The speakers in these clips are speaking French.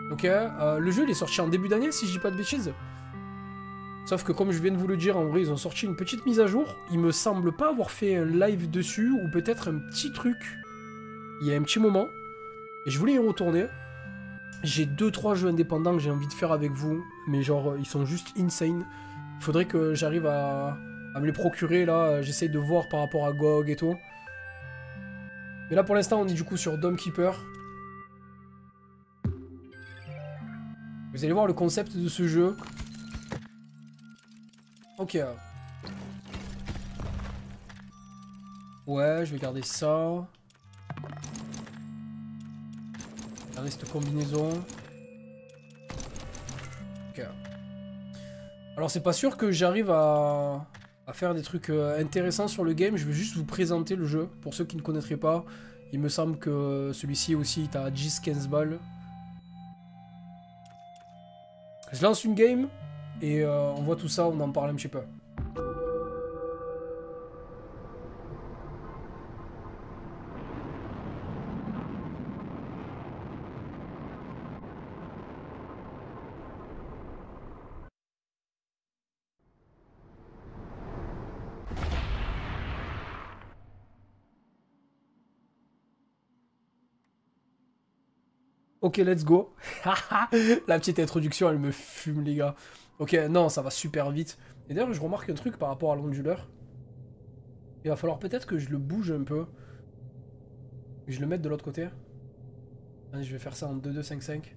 Ok, le jeu il est sorti en début d'année si je dis pas de bêtises. Sauf que comme je viens de vous le dire, en vrai ils ont sorti une petite mise à jour. Il me semble pas avoir fait un live dessus ou peut-être un petit truc il y a un petit moment. Et je voulais y retourner. J'ai 2-3 jeux indépendants que j'ai envie de faire avec vous, mais genre ils sont juste insane. Il faudrait que j'arrive à me les procurer là. J'essaye de voir par rapport à GOG et tout. Mais là pour l'instant on est du coup sur Dome Keeper. Vous allez voir le concept de ce jeu. Ok. Ouais, je vais garder ça. Garder cette combinaison. Ok. Alors c'est pas sûr que j'arrive à faire des trucs intéressants sur le game. Je vais juste vous présenter le jeu. Pour ceux qui ne connaîtraient pas, il me semble que celui-ci aussi, t'as 10-15 balles. Je lance une game et on voit tout ça, on en parle un petit peu. Ok, let's go. La petite introduction, elle me fume, les gars. Ok, non, ça va super vite. Et d'ailleurs, je remarque un truc par rapport à l'onduleur. Il va falloir peut-être que je le bouge un peu. Et je le mette de l'autre côté. Allez, je vais faire ça en 2-2-5-5.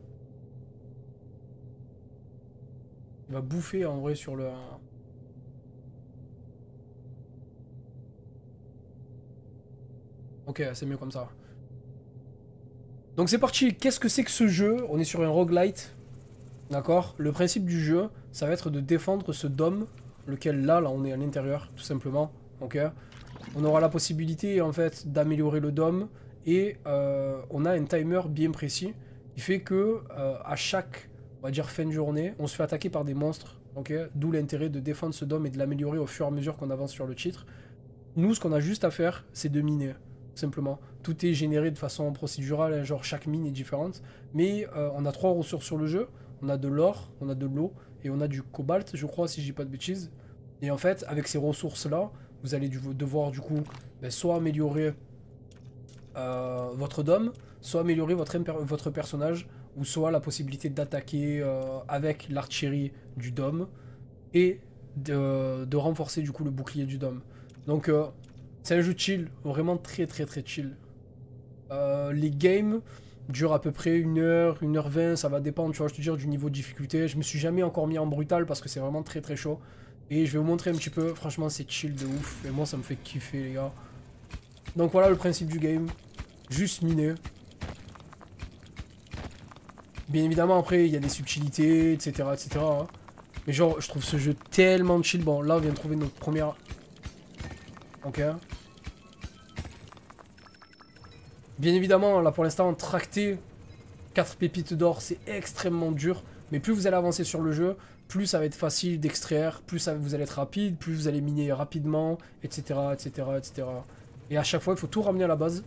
Il va bouffer en vrai sur le... Ok, c'est mieux comme ça. Donc c'est parti. Qu'est-ce que c'est que ce jeu? On est sur un roguelite. D'accord? Le principe du jeu, ça va être de défendre ce dôme, lequel là on est à l'intérieur, tout simplement. Ok? On aura la possibilité en fait d'améliorer le dôme et on a un timer bien précis qui fait que à chaque, on va dire fin de journée, on se fait attaquer par des monstres. Ok? D'où l'intérêt de défendre ce dôme et de l'améliorer au fur et à mesure qu'on avance sur le titre. Nous, ce qu'on a juste à faire, c'est de miner, simplement. Tout est généré de façon procédurale, hein, genre chaque mine est différente. Mais on a 3 ressources sur le jeu. On a de l'or, on a de l'eau et on a du cobalt, je crois, si je dis pas de bêtises. Et en fait, avec ces ressources-là, vous allez devoir du coup soit améliorer votre dôme, soit améliorer votre personnage, ou soit la possibilité d'attaquer avec l'artillerie du dôme et de renforcer du coup le bouclier du dôme. Donc c'est un jeu chill, vraiment très très très chill. Les games durent à peu près 1 heure, 1h20, ça va dépendre, tu vois, je te dire, du niveau de difficulté. Je me suis jamais encore mis en brutal parce que c'est vraiment très très chaud. Et je vais vous montrer un petit peu, franchement c'est chill de ouf, et moi ça me fait kiffer les gars. Donc voilà le principe du game, juste miner. Bien évidemment après il y a des subtilités, etc. etc. hein. Mais genre je trouve ce jeu tellement chill, bon là on vient de trouver notre première... Ok. Bien évidemment, là pour l'instant, tracter 4 pépites d'or, c'est extrêmement dur. Mais plus vous allez avancer sur le jeu, plus ça va être facile d'extraire, plus vous allez être rapide, plus vous allez miner rapidement, etc., etc., etc. Et à chaque fois, il faut tout ramener à la base.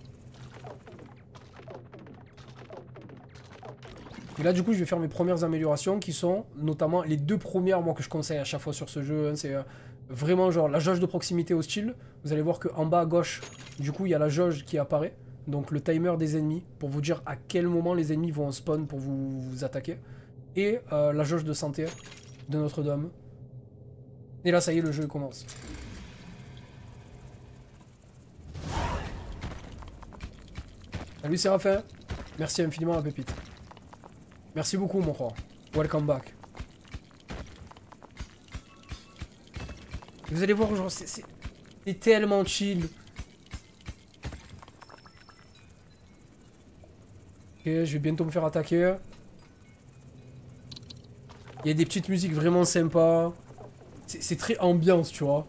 Et là, du coup, je vais faire mes premières améliorations qui sont notamment les 2 premières, moi, que je conseille à chaque fois sur ce jeu. Hein, c'est vraiment genre la jauge de proximité hostile. Vous allez voir qu'en bas à gauche, du coup, il y a la jauge qui apparaît. Donc le timer des ennemis, pour vous dire à quel moment les ennemis vont en spawn pour vous attaquer. Et la jauge de santé de notre dôme. Et là, ça y est, le jeu commence. Salut Séraphin. Merci infiniment la pépite. Merci beaucoup mon roi. Welcome back. Vous allez voir, genre, c'est tellement chill. Ok, je vais bientôt me faire attaquer. Il y a des petites musiques vraiment sympas. C'est très ambiance, tu vois.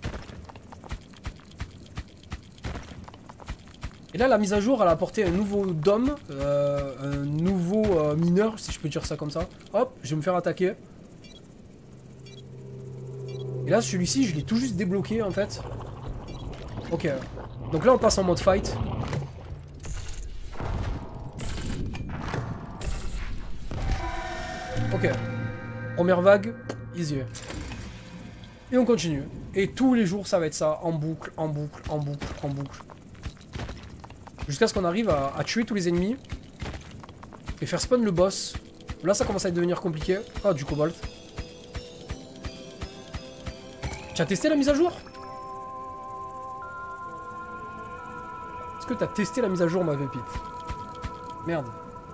Et là, la mise à jour, elle a apporté un nouveau dôme, un nouveau mineur, si je peux dire ça comme ça. Hop, je vais me faire attaquer. Et là, celui-ci, je l'ai tout juste débloqué, en fait. Ok. Donc là, on passe en mode fight. Ok. Première vague, easy. Et on continue. Et tous les jours, ça va être ça, en boucle, en boucle, en boucle, en boucle. Jusqu'à ce qu'on arrive à tuer tous les ennemis. Et faire spawn le boss. Là, ça commence à devenir compliqué. Ah, du cobalt. Tu as testé la mise à jour? Est-ce que tu as testé la mise à jour, ma pépite? Merde.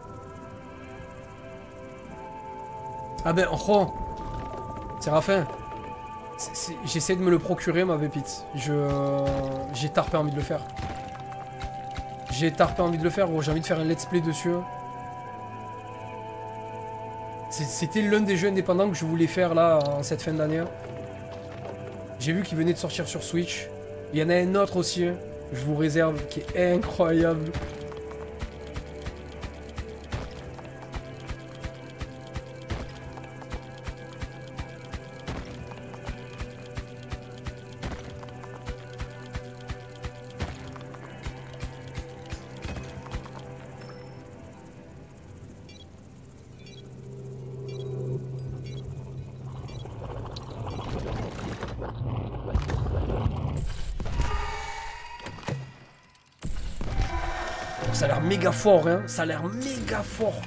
Ah ben, oh, Séraphin. J'essaie de me le procurer, ma pépite. J'ai tarpé envie de le faire. J'ai tarpé envie de le faire, gros. J'ai envie de faire un let's play dessus. C'était l'un des jeux indépendants que je voulais faire là, en cette fin d'année. J'ai vu qu'il venait de sortir sur Switch. Il y en a un autre aussi, je vous réserve, qui est incroyable. Ça a l'air méga fort, hein. Ça a l'air méga fort.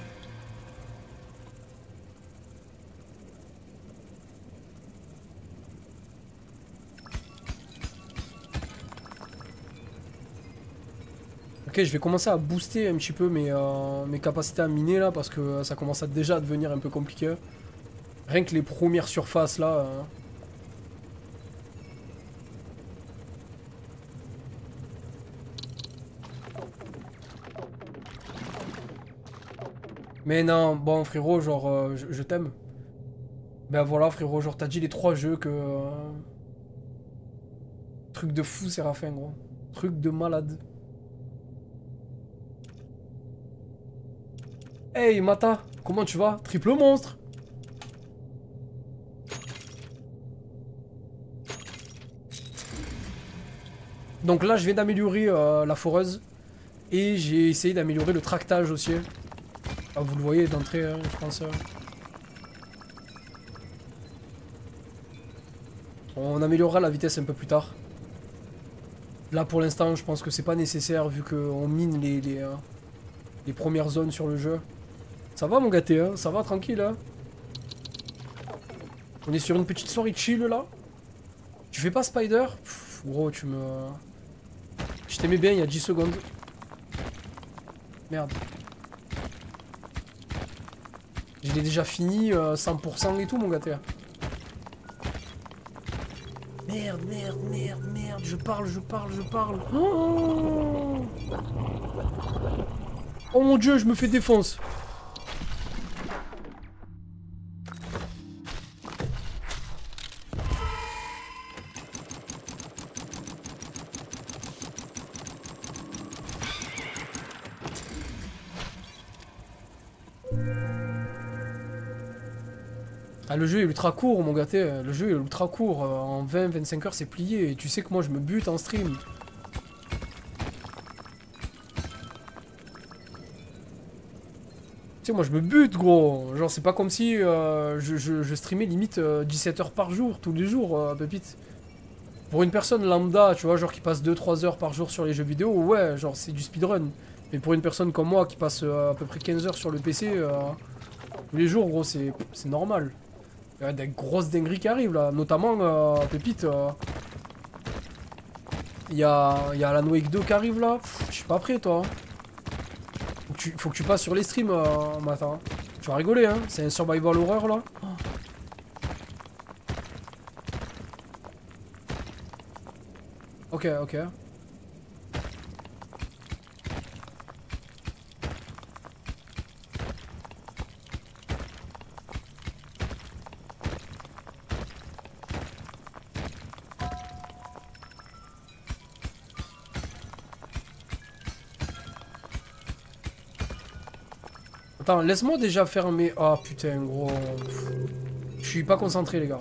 Ok, je vais commencer à booster un petit peu mes capacités à miner là, parce que ça commence déjà à devenir un peu compliqué. Rien que les premières surfaces là. Mais non, bon frérot, genre, je t'aime. Ben voilà frérot, genre t'as dit les 3 jeux que... Truc de fou Séraphin, gros. Truc de malade. Hey Mata, comment tu vas? Triple monstre. Donc là je viens d'améliorer la foreuse. Et j'ai essayé d'améliorer le tractage aussi. Ah, vous le voyez d'entrée, hein, je pense. On améliorera la vitesse un peu plus tard. Là pour l'instant je pense que c'est pas nécessaire vu qu'on mine les premières zones sur le jeu. Ça va mon gâté, hein, ça va tranquille. Hein. On est sur une petite soirée chill là. Tu fais pas Spider? Pff, gros tu me... Je t'aimais bien il y a 10 secondes. Merde. Je l'ai déjà fini 100% et tout mon gâté. Merde, merde, merde, merde. Je parle. Oh mon dieu, je me fais défonce. Ah, le jeu est ultra court, mon gâté. Le jeu est ultra court. En 20-25 heures, c'est plié. Et tu sais que moi, je me bute en stream. Tu sais, moi, je me bute, gros. Genre, c'est pas comme si je streamais limite 17 heures par jour, tous les jours, pépite. Pour une personne lambda, tu vois, genre qui passe 2-3 heures par jour sur les jeux vidéo, ouais, genre, c'est du speedrun. Mais pour une personne comme moi qui passe à peu près 15 heures sur le PC, tous les jours, gros, c'est normal. Il y a des grosses dingueries qui arrivent là, notamment Pépite. Il y a Alan Wake 2 qui arrive là. Je suis pas prêt toi. Faut que tu passes sur les streams matin. Tu vas rigoler hein, c'est un survival horror là. Ok, ok. Attends, laisse-moi déjà faire mes... Ah putain, gros... Je suis pas concentré, les gars.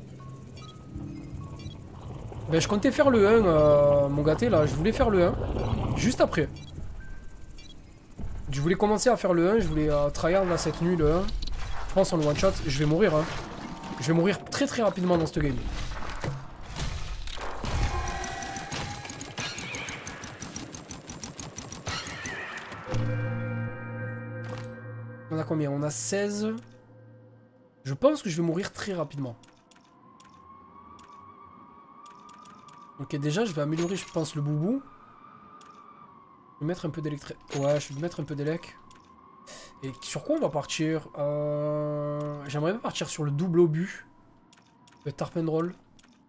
Ben, je comptais faire le 1, mon gâté, là. Je voulais faire le 1. Juste après. Je voulais commencer à faire le 1. Je voulais tryhard, là, cette nuit, le 1. Je pense en one shot, je vais mourir. Hein. Je vais mourir très très rapidement dans cette game. On a combien? On a 16. Je pense que je vais mourir très rapidement. Ok, déjà, je vais améliorer, je pense, le boubou. Je vais mettre un peu d'électrique. Ouais, je vais mettre un peu d'élec. Et sur quoi on va partir? J'aimerais bien partir sur le double obus. Le tarp and roll.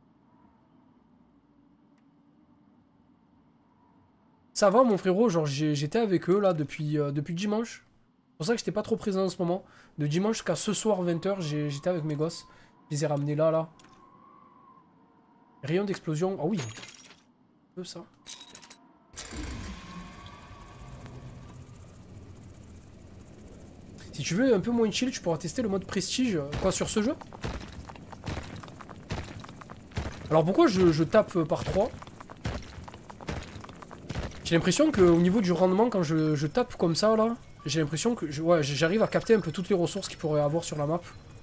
Ça va, mon frérot, genre, j'étais avec eux, là, depuis dimanche. C'est pour ça que j'étais pas trop présent en ce moment. De dimanche jusqu'à ce soir, 20h, j'étais avec mes gosses. Je les ai ramenés là. Rayon d'explosion. Ah oui. Un peu ça. Si tu veux un peu moins chill, tu pourras tester le mode prestige. Quoi, sur ce jeu? Alors pourquoi je tape par 3? J'ai l'impression qu'au niveau du rendement, quand je tape comme ça, là, j'ai l'impression que j'arrive à capter un peu toutes les ressources qu'il pourrait avoir sur la map.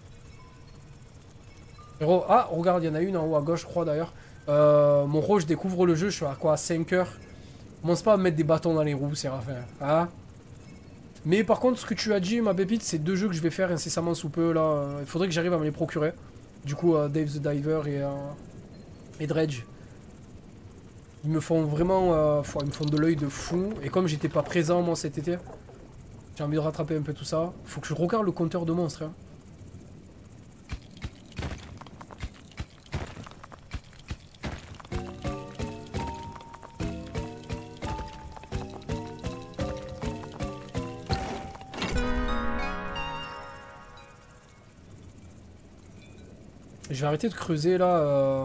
Ah, regarde, il y en a une en haut à gauche, je crois d'ailleurs. Mon rôle, je découvre le jeu, je suis à quoi, à 5 heures. Commence pas à me mettre des bâtons dans les roues, Séraphin. Hein? Mais par contre, ce que tu as dit, ma pépite, c'est 2 jeux que je vais faire incessamment sous peu, là. Il faudrait que j'arrive à me les procurer. Du coup, Dave the Diver et Dredge. Ils me font vraiment... ils me font de l'œil de fou. Et comme j'étais pas présent, moi, cet été, j'ai envie de rattraper un peu tout ça. Faut que je regarde le compteur de monstres, hein. Je vais arrêter de creuser là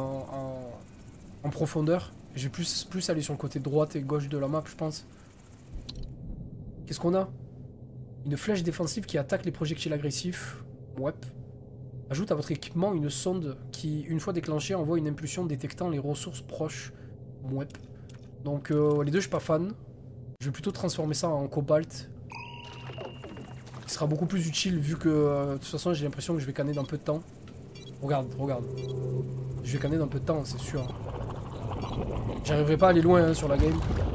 en profondeur. Je vais plus aller sur le côté droite et gauche de la map, je pense. Qu'est-ce qu'on a? Une flèche défensive qui attaque les projectiles agressifs. Ouais. Ajoute à votre équipement une sonde qui, une fois déclenchée, envoie une impulsion détectant les ressources proches. Ouais. Donc les deux, je suis pas fan. Je vais plutôt transformer ça en cobalt. Ce sera beaucoup plus utile vu que de toute façon j'ai l'impression que je vais canner dans peu de temps. Regarde. Je vais canner dans peu de temps, c'est sûr. J'arriverai pas à aller loin hein, sur la game.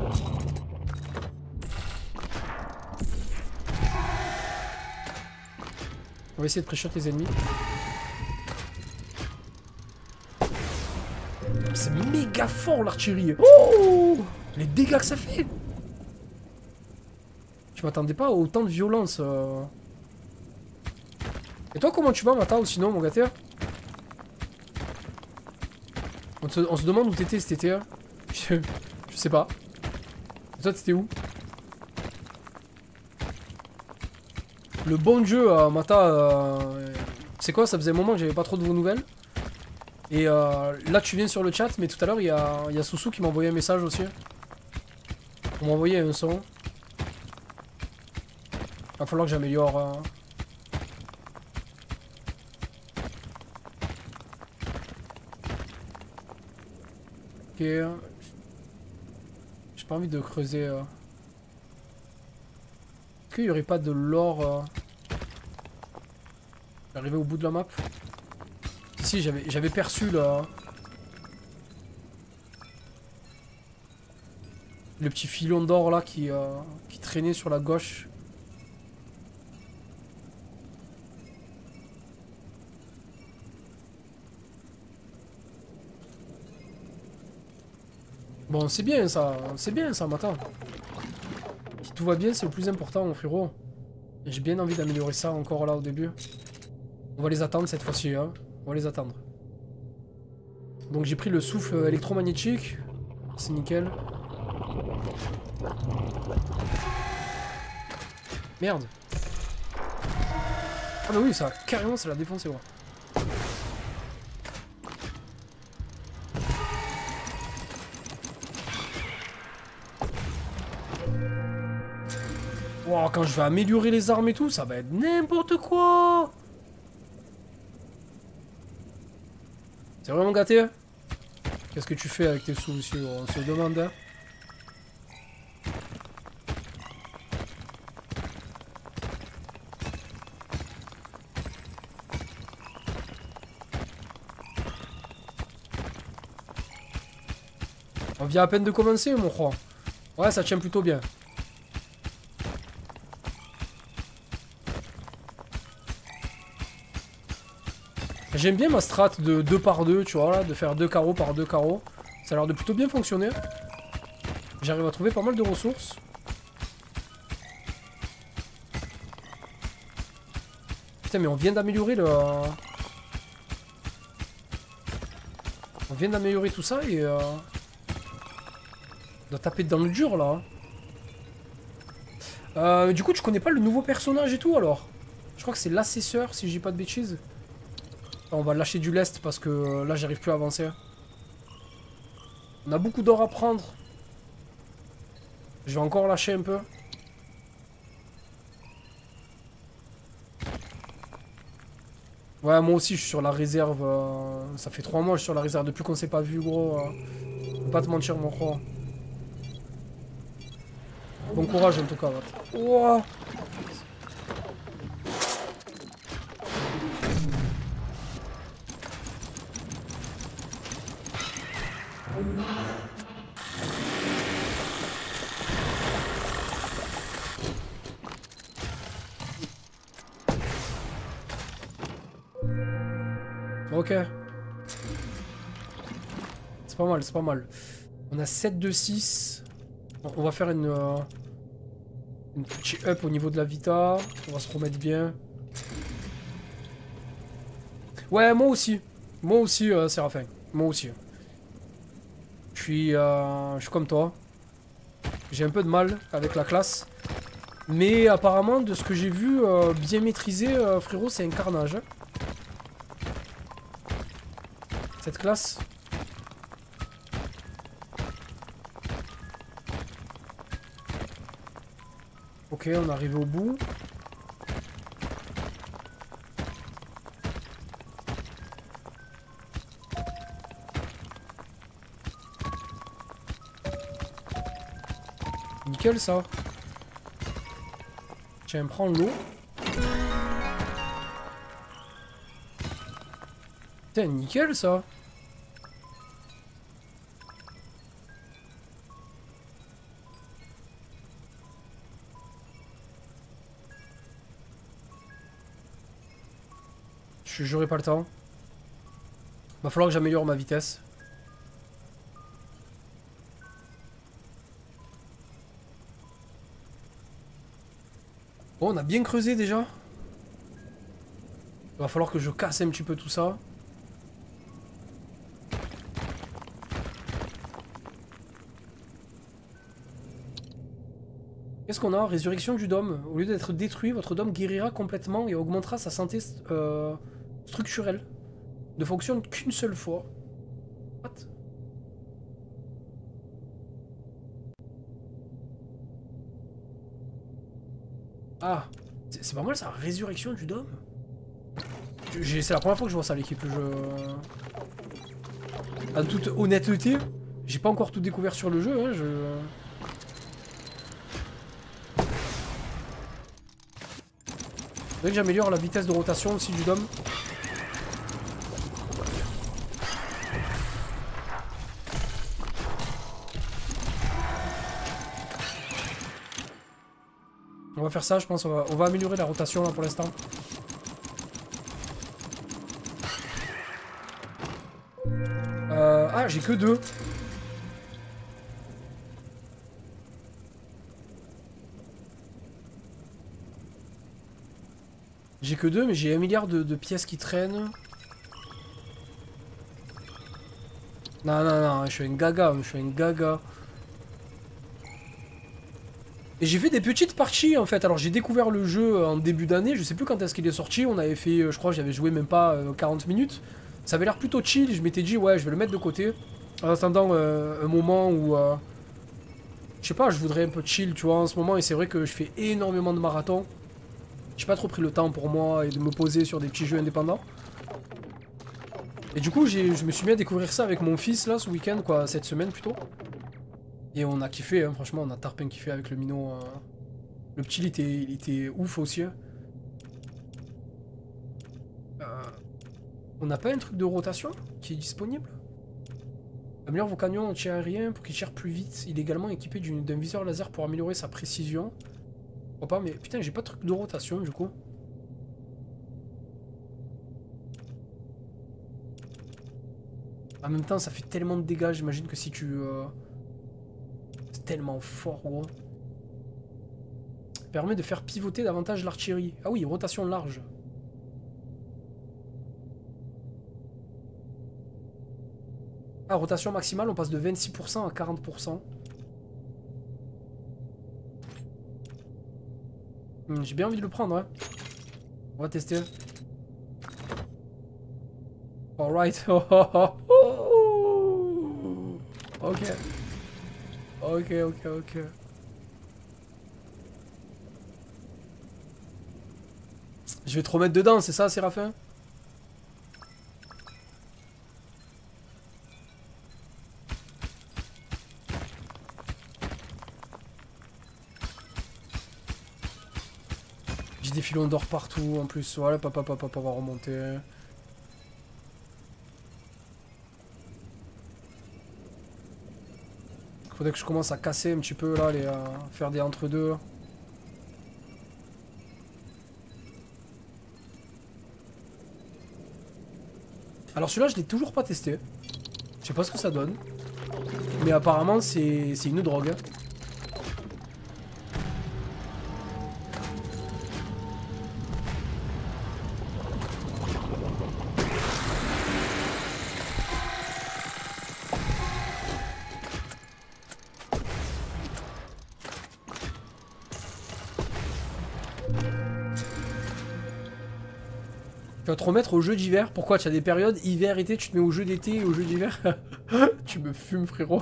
On va essayer de pré-shot les ennemis. C'est méga fort l'artillerie. Oh, les dégâts que ça fait. Je m'attendais pas à autant de violence. Et toi, comment tu vas, Matao, sinon, mon gâteur? On se demande où t'étais cet été. Hein. Je sais pas. Et toi, t'étais où? Le bon jeu, Mata. C'est quoi? Ça faisait un moment que j'avais pas trop de vos nouvelles. Et là, tu viens sur le chat, mais tout à l'heure, il y a Soussou qui m'a envoyé un message aussi. On m'a envoyé un son. Va falloir que j'améliore. Ok. J'ai pas envie de creuser. Est-ce qu'il y aurait pas de l'or arrivé au bout de la map? Si, j'avais perçu là. Le petit filon d'or là qui traînait sur la gauche. Bon, c'est bien ça maintenant. Si tout va bien, c'est le plus important, mon frérot. J'ai bien envie d'améliorer ça encore là au début. On va les attendre cette fois-ci, hein. On va les attendre. Donc j'ai pris le souffle électromagnétique. C'est nickel. Merde. Ah bah oui, ça carrément, ça l'a défoncé, ouais. Wow, quand je vais améliorer les armes et tout, ça va être n'importe quoi. C'est vraiment gâté. Qu'est-ce que tu fais avec tes sous aussi, on se demande. Hein. On vient à peine de commencer, mon croix. Ouais, ça tient plutôt bien. J'aime bien ma strat de 2 par 2, tu vois, là, de faire 2 carreaux par 2 carreaux. Ça a l'air de plutôt bien fonctionner. J'arrive à trouver pas mal de ressources. Putain, mais on vient d'améliorer le... On vient d'améliorer tout ça et... On doit taper dans le dur, là. Du coup, tu connais pas le nouveau personnage et tout, alors? Je crois que c'est l'assesseur, si je dis pas de bêtises. On va lâcher du lest parce que là, j'arrive plus à avancer. On a beaucoup d'or à prendre. Je vais encore lâcher un peu. Ouais, moi aussi, je suis sur la réserve. Ça fait 3 mois que je suis sur la réserve. Depuis qu'on s'est pas vu, gros. Je vais pas te mentir, mon croix. Bon courage, en tout cas. Ouah. Ok. C'est pas mal, c'est pas mal. On a 7 de 6. On va faire une petite up au niveau de la vita. On va se remettre bien. Ouais, moi aussi. Moi aussi, Séraphin. Moi aussi. Je suis comme toi. J'ai un peu de mal avec la classe. Mais apparemment, de ce que j'ai vu, bien maîtrisé, frérot, c'est un carnage. Cette classe. Ok, on est arrivé au bout. Nickel ça. Tiens, prends l'eau. Putain, nickel ça. J'aurai pas le temps. Va falloir que j'améliore ma vitesse. Bon, on a bien creusé déjà. Va falloir que je casse un petit peu tout ça. Qu'est-ce qu'on a? Résurrection du dôme. Au lieu d'être détruit, votre dôme guérira complètement et augmentera sa santé structurelle. Ne fonctionne qu'une seule fois. What? Ah, c'est pas mal ça, résurrection du dôme. C'est la première fois que je vois ça à l'équipe. En toute honnêteté, j'ai pas encore tout découvert sur le jeu. Hein, Faudrait que j'améliore la vitesse de rotation aussi du dôme. On va faire ça, je pense. On va améliorer la rotation là pour l'instant. Ah, j'ai que 2. J'ai que 2, mais j'ai 1 milliard de pièces qui traînent. Non, non, non, je suis un gaga, je suis un gaga. Et j'ai fait des petites parties en fait. Alors j'ai découvert le jeu en début d'année, je sais plus quand est-ce qu'il est sorti. On avait fait, je crois, j'avais joué même pas 40 minutes. Ça avait l'air plutôt chill. Je m'étais dit, ouais, je vais le mettre de côté. En attendant un moment où. Je sais pas, je voudrais un peu chill, tu vois, en ce moment. Et c'est vrai que je fais énormément de marathons. J'ai pas trop pris le temps pour moi et de me poser sur des petits jeux indépendants. Et du coup, je me suis mis à découvrir ça avec mon fils là ce week-end, quoi, cette semaine plutôt. Et on a kiffé, hein, franchement, on a tarpin kiffé avec le minot. Le petit, il était ouf aussi. On n'a pas un truc de rotation qui est disponible? Améliore vos camions anti-aériens pour qu'ils tirent plus vite. Il est également équipé d'un viseur laser pour améliorer sa précision. Je crois pas, mais putain, j'ai pas de truc de rotation du coup. En même temps, ça fait tellement de dégâts. J'imagine que si tu... C'est tellement fort, gros. Permet de faire pivoter davantage l'artillerie. Ah oui, rotation large. Ah, rotation maximale, on passe de 26% à 40%. J'ai bien envie de le prendre, hein. On va tester. Alright. Ok. Ok. Je vais te remettre dedans, c'est ça, Séraphin? J'ai des filons d'or partout, en plus. Voilà, papa va remonter. Faudrait que je commence à casser un petit peu, là, faire des entre-deux. Alors celui-là, je l'ai toujours pas testé. Je sais pas ce que ça donne. Mais apparemment, c'est une drogue. Hein. Tu vas te remettre au jeu d'hiver. Pourquoi? Tu as des périodes hiver, été, tu te mets au jeu d'été et au jeu d'hiver. Tu me fumes, frérot.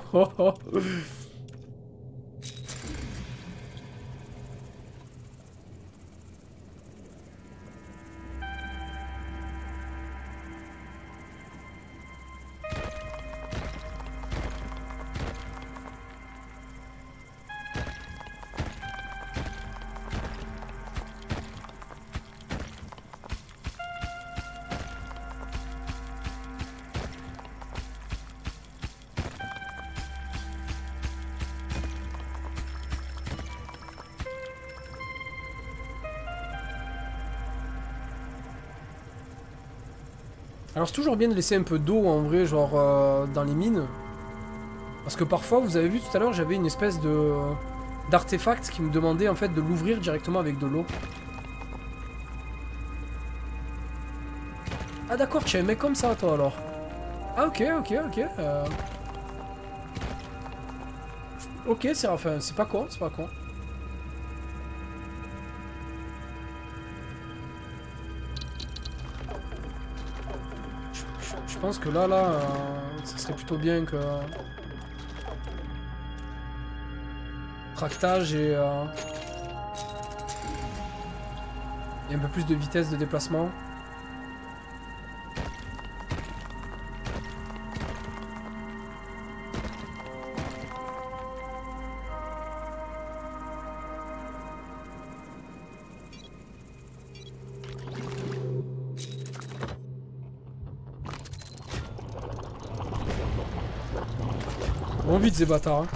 Alors c'est toujours bien de laisser un peu d'eau en vrai, genre dans les mines. Parce que parfois, vous avez vu tout à l'heure, j'avais une espèce de d'artefact qui me demandait en fait de l'ouvrir directement avec de l'eau. Ah d'accord, tu es un mec comme ça toi alors. Ah ok. Ok, Séraphin, c'est pas con, c'est pas con. Je pense que là, ça serait plutôt bien que... Tractage et un peu plus de vitesse de déplacement. Bon vite ces bâtards. Hein.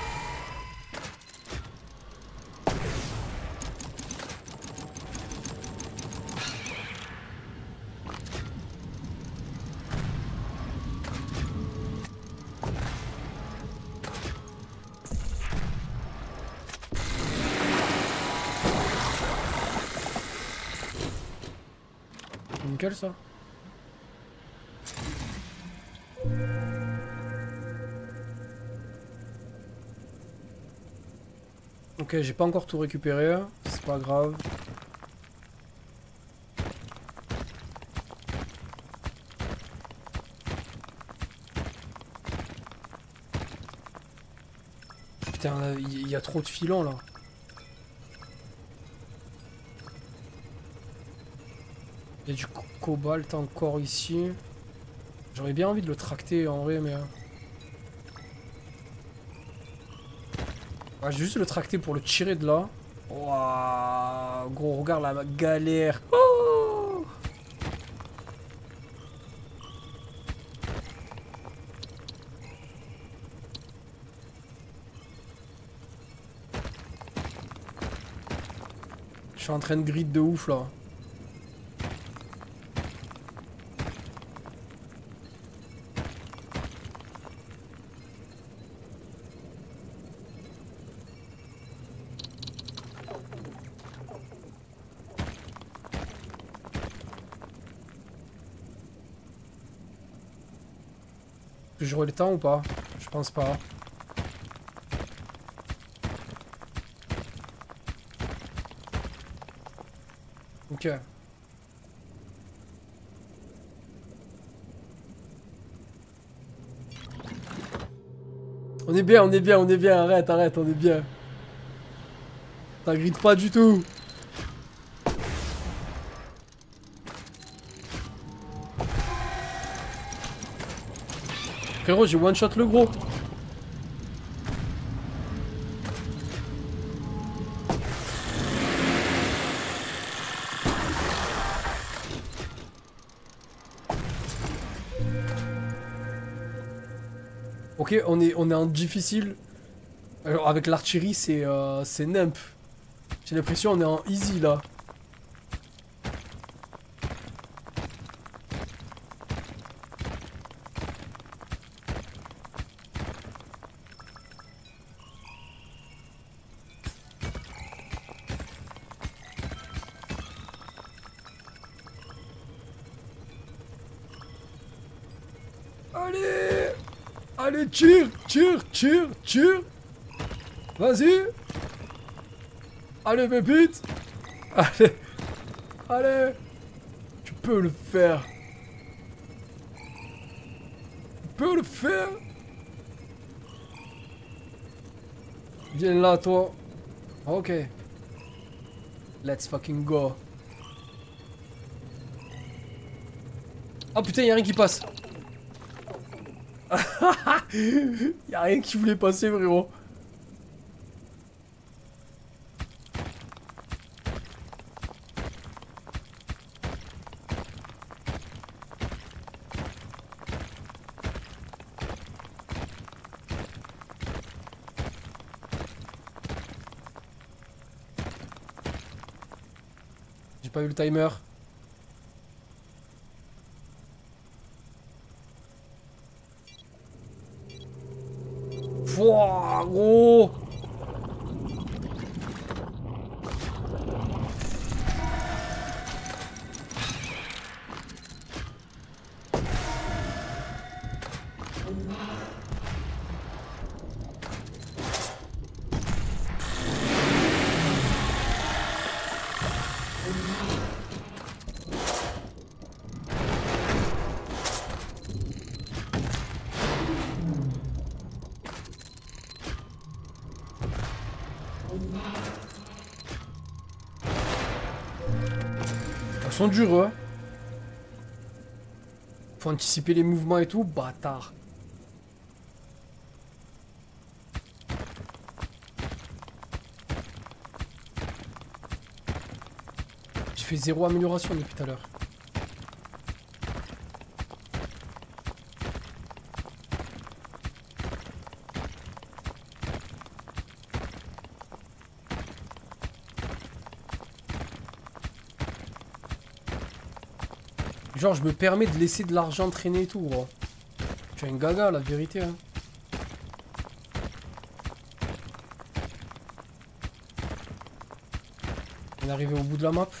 Nickel ça. Ok, j'ai pas encore tout récupéré, c'est pas grave. Putain, il y a trop de filons là. Il y a du cobalt encore ici. J'aurais bien envie de le tracter en vrai, mais... Ouais, je vais juste le tracter pour le tirer de là. Waouh, gros, regarde la galère. Oh, Je suis en train de grid de ouf là. J'aurai le temps ou pas? Je pense pas. Ok. On est bien, on est bien, on est bien. Arrête, arrête, on est bien. Ça grite pas du tout. Frérot, j'ai one shot le gros. Ok, on est en difficile. Alors avec l'artillerie, c'est nimp. J'ai l'impression on est en easy là. Allez! Allez, tire, tire, tire, tire! Vas-y! Allez, pépite! Allez! Allez! Tu peux le faire! Tu peux le faire! Viens là, toi! Ok. Let's fucking go! Oh putain, y'a rien qui passe! Y'a rien qui voulait passer, frérot. J'ai pas eu le timer. Wouah, gros! Ils sont durs, hein. Faut anticiper les mouvements et tout, bâtard. J'ai fait 0 amélioration depuis tout à l'heure. Genre, je me permets de laisser de l'argent traîner et tout, gros. Tu es un gaga, la vérité, hein. On est arrivé au bout de la map.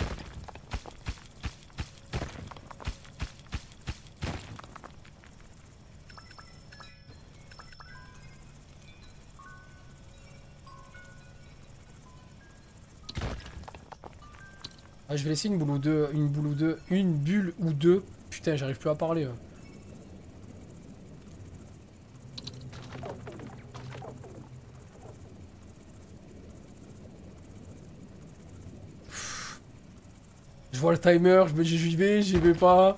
Ah, je vais laisser une boule ou deux, une boule ou deux, une bulle ou deux. Putain, j'arrive plus à parler. Je vois le timer, je me dis j'y vais pas.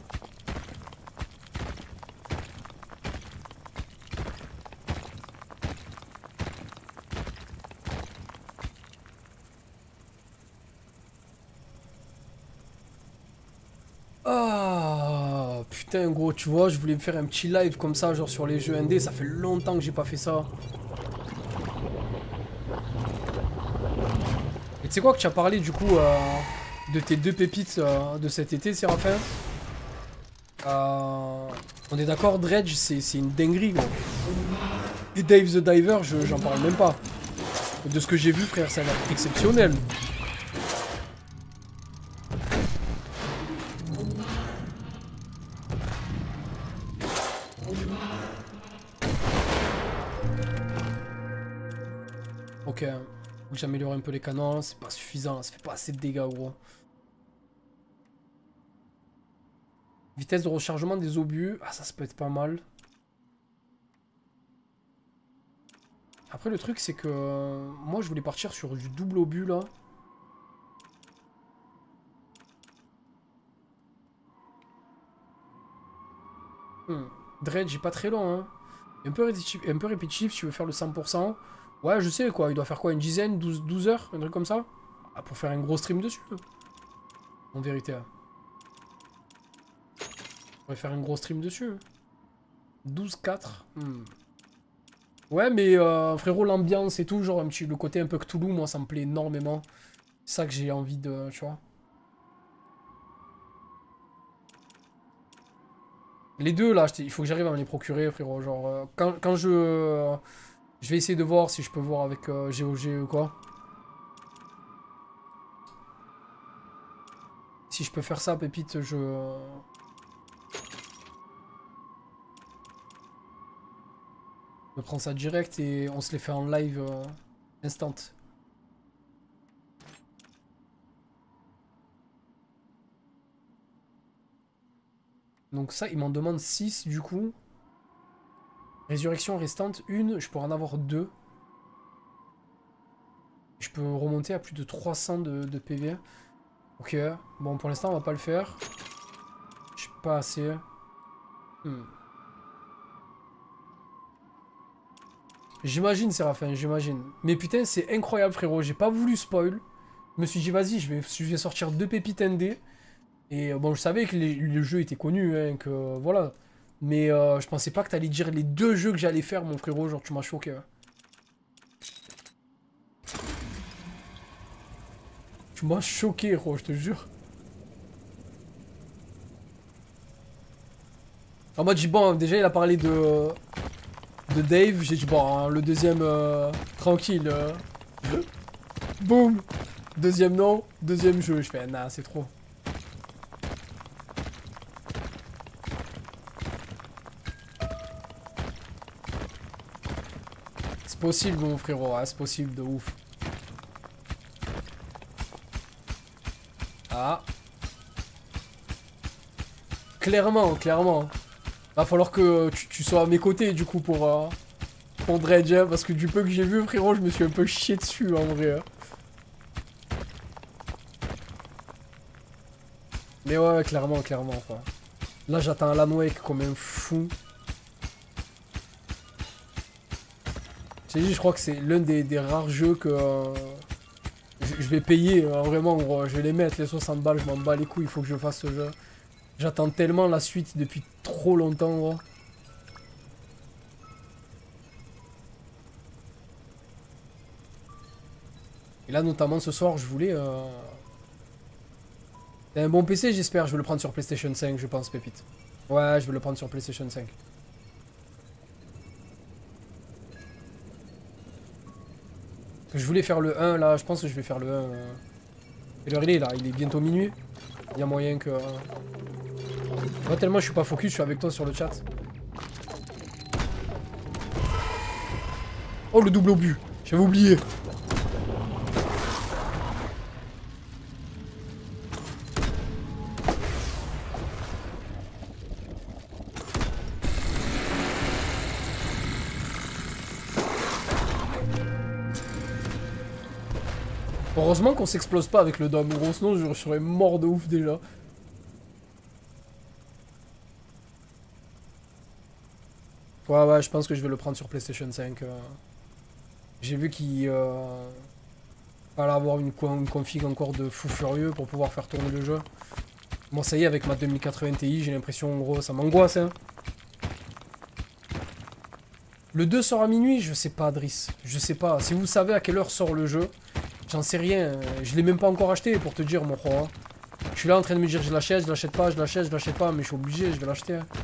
Ah putain gros, tu vois, je voulais me faire un petit live comme ça, genre sur les jeux indés, ça fait longtemps que j'ai pas fait ça. Et tu sais quoi que tu as parlé du coup de tes 2 pépites de cet été, Séraphin. On est d'accord, Dredge, c'est une dinguerie, gros. Et Dave the Diver, j'en parle même pas. De ce que j'ai vu, frère, ça a l'air exceptionnel. Ok, faut que j'améliore un peu les canons, c'est pas suffisant, ça fait pas assez de dégâts, gros. Vitesse de rechargement des obus, ah ça peut être pas mal. Après le truc c'est que moi je voulais partir sur du double obus là. Dredge est pas très long hein. Un peu répétitif si tu veux faire le 100%. Ouais je sais quoi, il doit faire quoi, une dizaine, 12 heures, un truc comme ça. Ah, pour faire un gros stream dessus. En vérité. On pourrait faire un gros stream dessus. 12-4. Ouais, mais frérot, l'ambiance et tout, genre un petit, le côté un peu Cthulhu, moi ça me plaît énormément. C'est ça que j'ai envie de, tu vois. Les deux là, il faut que j'arrive à me les procurer, frérot. Genre, quand je vais essayer de voir si je peux voir avec GOG ou quoi. Si je peux faire ça, pépite, je prends ça direct et on se les fait en live instant. Donc ça, il m'en demande 6 du coup. Résurrection restante, 1. Je pourrais en avoir 2. Je peux remonter à plus de 300 de PV. Ok. Bon, pour l'instant, on va pas le faire. Je suis pas assez. J'imagine, Séraphin, j'imagine. Mais putain, c'est incroyable, frérot. J'ai pas voulu spoil. Je me suis dit, vas-y, je vais sortir 2 pépites ND. Et bon, je savais que le jeu était connu, hein, que voilà. Mais je pensais pas que t'allais dire les 2 jeux que j'allais faire, mon frérot. Genre, tu m'as choqué. Hein. Tu m'as choqué, gros, je te jure. En mode, j'ai dit, bon, déjà, il a parlé de Dave. J'ai dit, bon, hein, le deuxième, tranquille. Boum. Deuxième non, deuxième jeu. Je fais, nah, c'est trop. C'est possible, mon frérot, hein, c'est possible de ouf. Ah. Clairement, clairement. Va falloir que tu sois à mes côtés, du coup, pour Dredge, hein, parce que du peu que j'ai vu, frérot, je me suis un peu chié dessus, en vrai. Hein. Mais ouais, clairement, clairement, quoi. Là, j'attends Alan Wake comme un fou. J'ai dit, je crois que c'est l'un des rares jeux que je vais payer, vraiment, gros. Je vais les mettre, les 60 balles, je m'en bats les couilles, il faut que je fasse ce jeu. J'attends tellement la suite depuis trop longtemps, gros. Et là, notamment, ce soir, je voulais... T'as un bon PC, j'espère. Je vais le prendre sur PlayStation 5, je pense, Pépite. Ouais, je vais le prendre sur PlayStation 5. Je voulais faire le 1, là. Je pense que je vais faire le 1. Quelle heure il est, là? Il est bientôt minuit. Il y a moyen que... Moi, tellement je suis pas focus, je suis avec toi sur le chat. Oh, le double obus. J'avais oublié. Heureusement qu'on s'explose pas avec le dôme, gros, sinon je serais mort de ouf déjà. Ouais, je pense que je vais le prendre sur PlayStation 5. J'ai vu qu'il fallait avoir une config encore de fou furieux pour pouvoir faire tourner le jeu. Bon, ça y est, avec ma 2080 Ti, j'ai l'impression, en gros, ça m'angoisse, hein. Le 2 sort à minuit, je sais pas, Driss. Je sais pas. Si vous savez à quelle heure sort le jeu, J'en sais rien. Je l'ai même pas encore acheté pour te dire, mon roi. Je suis là en train de me dire, je l'achète pas, je l'achète pas, mais je suis obligé, je vais l'acheter. Hein.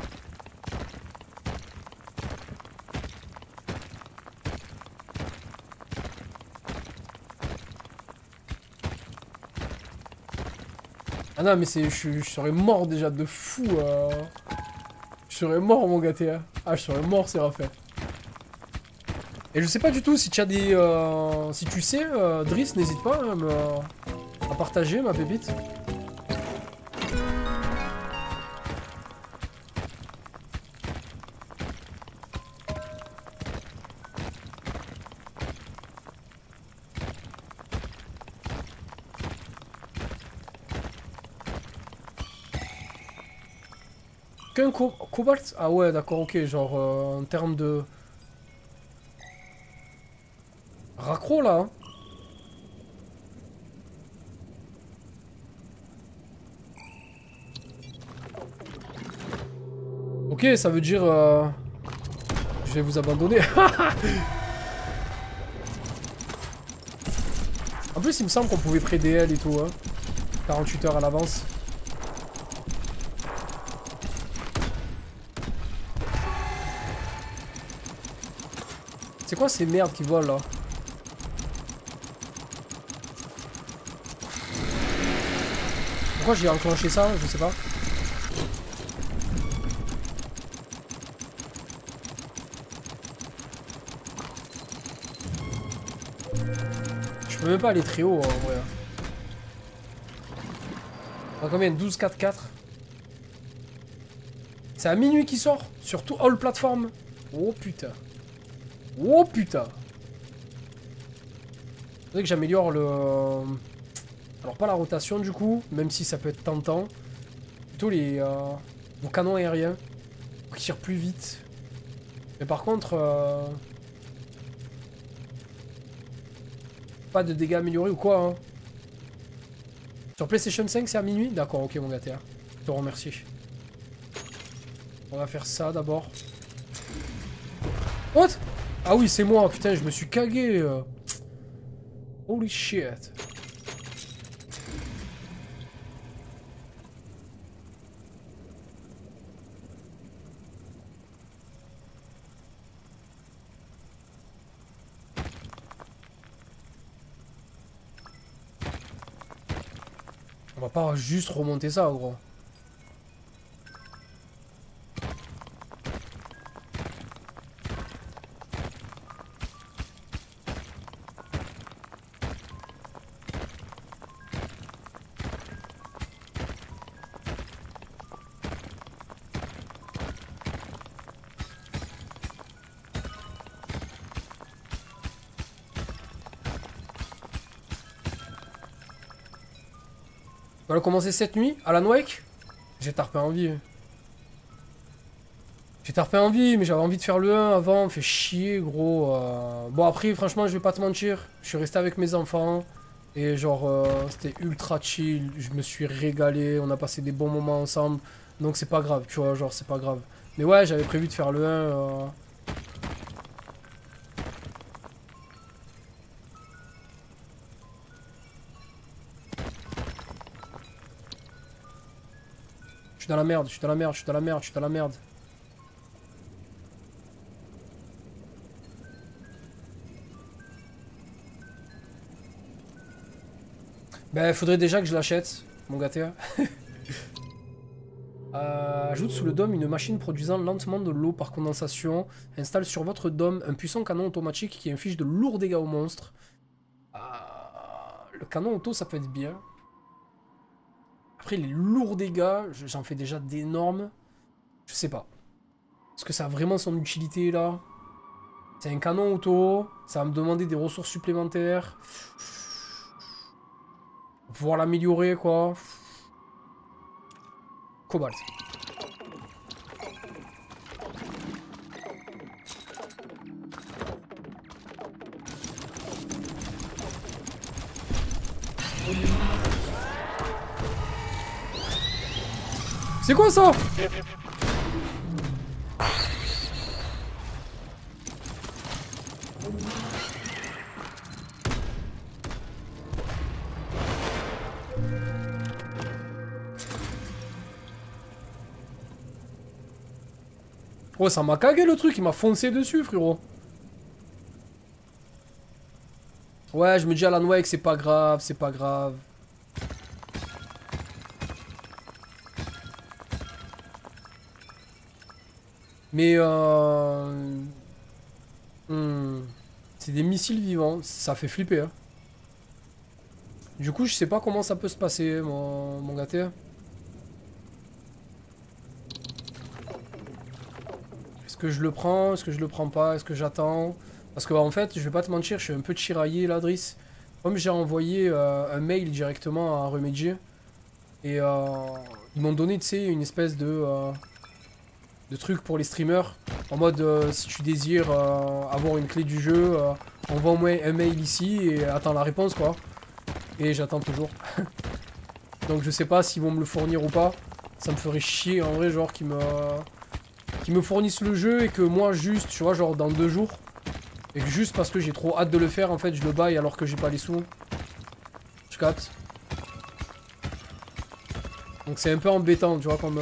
Ah non, mais je serais mort déjà de fou. Je serais mort, mon gâté. Hein. Ah, je serais mort, Séraphin. Et je sais pas du tout si tu as des... si tu sais, Driss, n'hésite pas à partager ma pépite. Qu'un cobalt? Ah ouais, d'accord, ok, genre en termes de... Raccro là, hein. Ok, ça veut dire... je vais vous abandonner. En plus, il me semble qu'on pouvait pré-DL et tout, hein. 48 heures à l'avance. C'est quoi ces merdes qui volent là? Pourquoi j'ai enclenché ça? Je sais pas. Je peux même pas aller très haut en vrai. On a combien? 12, 4, 4. C'est à minuit qu'il sort? Sur tout all platform? Oh putain. Oh putain. Faudrait que j'améliore le... Alors pas la rotation du coup, même si ça peut être tentant. Plutôt les canons aériens. Pour qu'ils tirent plus vite. Mais par contre... pas de dégâts améliorés ou quoi hein. Sur PlayStation 5 c'est à minuit? D'accord, ok mon gars, je te remercie. On va faire ça d'abord. What? Ah oui c'est moi, putain je me suis cagué. Holy shit. On va pas juste remonter ça, gros. On va le commencer cette nuit, Alan Wake. J'ai tarpé envie. J'ai tarpé envie, mais j'avais envie de faire le 1 avant. Me fait chier, gros. Bon, après, franchement, je vais pas te mentir. Je suis resté avec mes enfants. Et genre, c'était ultra chill. Je me suis régalé. On a passé des bons moments ensemble. Donc, c'est pas grave, tu vois. Genre, c'est pas grave. Mais ouais, j'avais prévu de faire le 1. Je suis dans la merde, je suis dans la merde, je suis dans la merde, je suis dans la merde. Ben, faudrait déjà que je l'achète, mon gâté. Ajoute sous le dôme une machine produisant lentement de l'eau par condensation. Installe sur votre dôme un puissant canon automatique qui inflige de lourds dégâts aux monstres. Le canon auto, ça peut être bien. Après, les lourds dégâts, j'en fais déjà d'énormes. Je sais pas. Est-ce que ça a vraiment son utilité, là? C'est un canon auto. Ça va me demander des ressources supplémentaires. Pouvoir l'améliorer, quoi. Cobalt. C'est quoi ça? Oh, ça m'a cagué le truc, il m'a foncé dessus, frérot. Ouais, je me dis Alan Wake, c'est pas grave, c'est pas grave. Mais c'est des missiles vivants, ça fait flipper. Hein. Du coup, je sais pas comment ça peut se passer, mon gâté. Est-ce que je le prends? Est-ce que je le prends pas? Est-ce que j'attends? Parce que en fait, je vais pas te mentir, je suis un peu tiraillé là, Driss. Comme j'ai envoyé un mail directement à Remedy, et ils m'ont donné, tu sais, une espèce de truc pour les streamers. En mode, si tu désires avoir une clé du jeu, envoie-moi un mail ici et attends la réponse, quoi. Et j'attends toujours. Donc je sais pas s'ils vont me le fournir ou pas. Ça me ferait chier en vrai, genre qu'ils me fournissent le jeu et que moi juste, tu vois, genre dans 2 jours. Et que juste parce que j'ai trop hâte de le faire, en fait, je le baille alors que j'ai pas les sous. Je capte. Donc c'est un peu embêtant, tu vois, comme...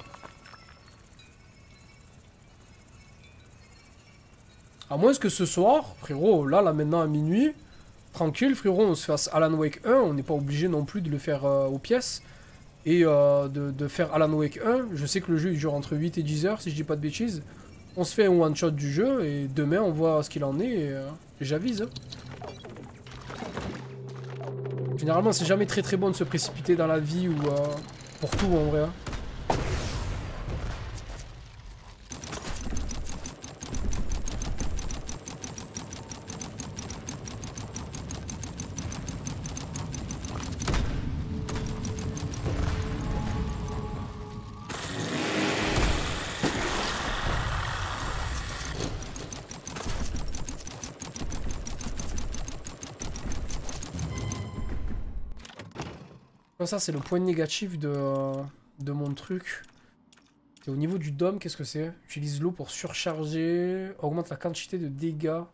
À moins que ce soir, frérot, là maintenant à minuit, tranquille, frérot, on se fasse Alan Wake 1, on n'est pas obligé non plus de le faire aux pièces. Et de faire Alan Wake 1, je sais que le jeu il dure entre 8 et 10 heures, si je dis pas de bêtises. On se fait un one-shot du jeu, et demain on voit ce qu'il en est, et j'avise. Hein. Généralement, c'est jamais très très bon de se précipiter dans la vie, ou pour tout en vrai. Hein. Ça, c'est le point négatif de mon truc. Et au niveau du dôme, qu'est-ce que c'est? Utilise l'eau pour surcharger, augmente la quantité de dégâts.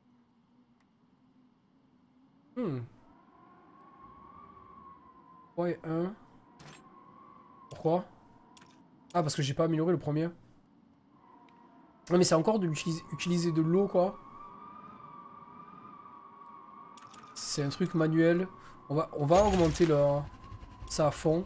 Ouais, 1. Pourquoi? Ah, parce que j'ai pas amélioré le premier. Non, mais c'est encore de utiliser de l'eau, quoi. C'est un truc manuel. On va augmenter ça à fond.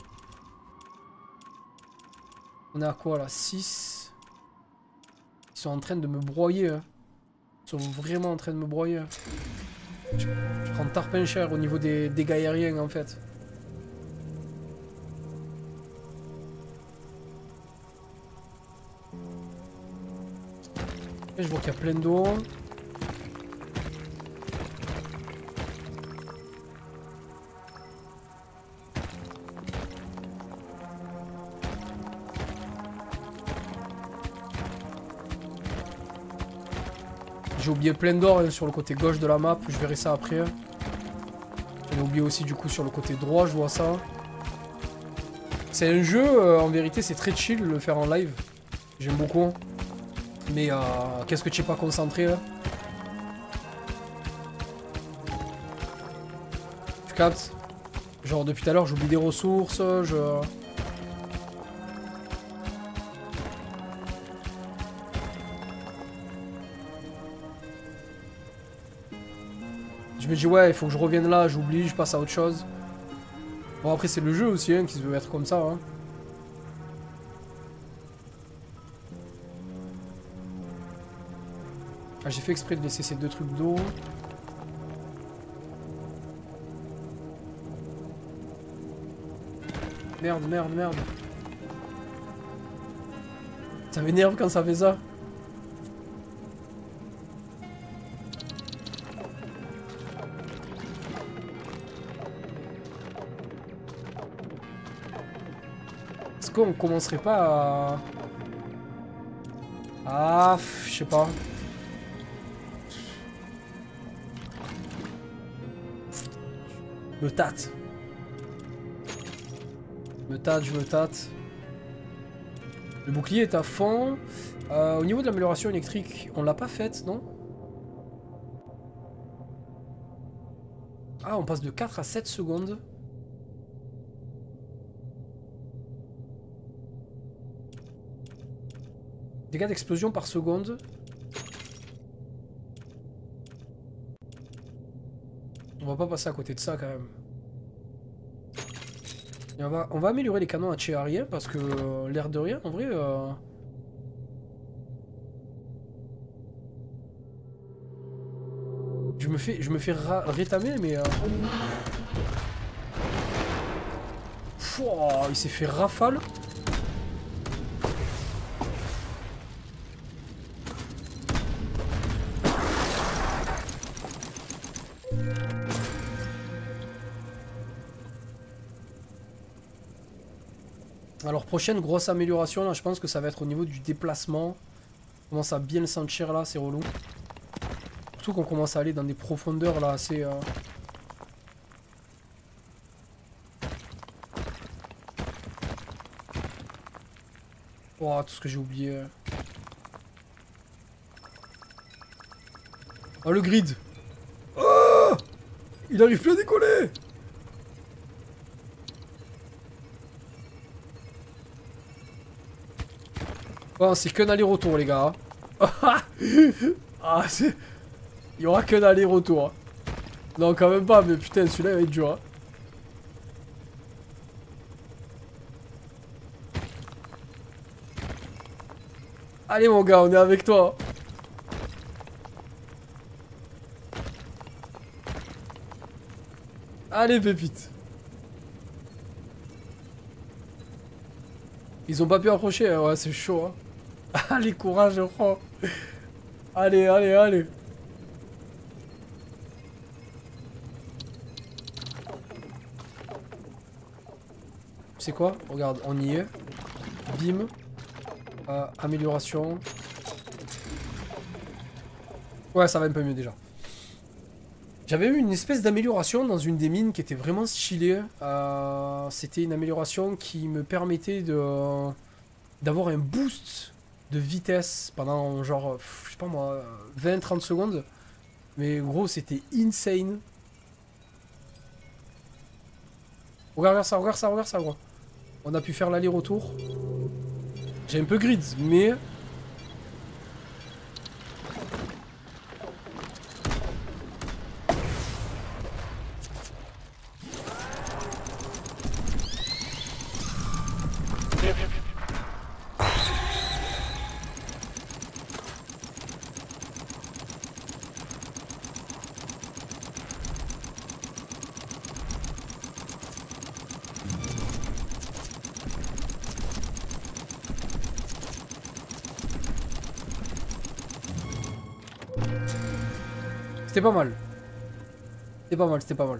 On est à quoi là? 6. Ils sont en train de me broyer. Hein. Ils sont vraiment en train de me broyer. Je prends tarpin cher au niveau des dégâts aériens en fait. Et je vois qu'il y a plein d'eau. J'ai oublié plein d'or hein, sur le côté gauche de la map, je verrai ça après. J'en ai oublié aussi du coup sur le côté droit, je vois ça. C'est un jeu, en vérité c'est très chill de le faire en live. J'aime beaucoup. Mais qu'est-ce que tu es pas concentré là? Tu captes? Genre depuis tout à l'heure j'oublie des ressources, Je me dis ouais, il faut que je revienne là, j'oublie, je passe à autre chose. Bon après c'est le jeu aussi hein, qui se veut être comme ça. Hein. Ah, j'ai fait exprès de laisser ces 2 trucs d'eau. Merde, merde, merde. Ça m'énerve quand ça fait ça. Est-ce qu'on commencerait pas à... Ah, je sais pas. Je me tâte. Je me tâte. Le bouclier est à fond. Au niveau de l'amélioration électrique, on l'a pas faite, non? Ah, on passe de 4 à 7 secondes. Dégâts d'explosion par seconde. On va pas passer à côté de ça quand même. Et on va améliorer les canons à Cheharia parce que l'air de rien, en vrai... Je me fais rétamer, mais... Pouah, il s'est fait rafale. Alors prochaine grosse amélioration là, je pense que ça va être au niveau du déplacement. On commence à bien le sentir là, c'est relou. Surtout qu'on commence à aller dans des profondeurs là assez... Oh, tout ce que j'ai oublié. Oh le grid. Oh, il arrive plus à décoller. Bon, c'est qu'un aller-retour, les gars. Ah, c'est... Il y aura qu'un aller-retour. Non, quand même pas, mais putain, celui-là, il va être dur. Hein. Allez, mon gars, on est avec toi. Allez, pépite. Ils ont pas pu approcher, hein. Ouais, c'est chaud. Hein. Allez, courage, je crois. Allez, allez, allez. C'est quoi? Regarde, on y est. Bim. Amélioration. Ouais, ça va un peu mieux déjà. J'avais eu une espèce d'amélioration dans une des mines qui était vraiment stylée. C'était une amélioration qui me permettait d'avoir un boost de vitesse pendant genre, je sais pas moi, 20-30 secondes. Mais gros, c'était insane. Regarde ça, regarde ça, regarde ça, gros. On a pu faire l'aller-retour. J'ai un peu grid, mais... C'était pas mal. C'était pas mal, c'était pas mal.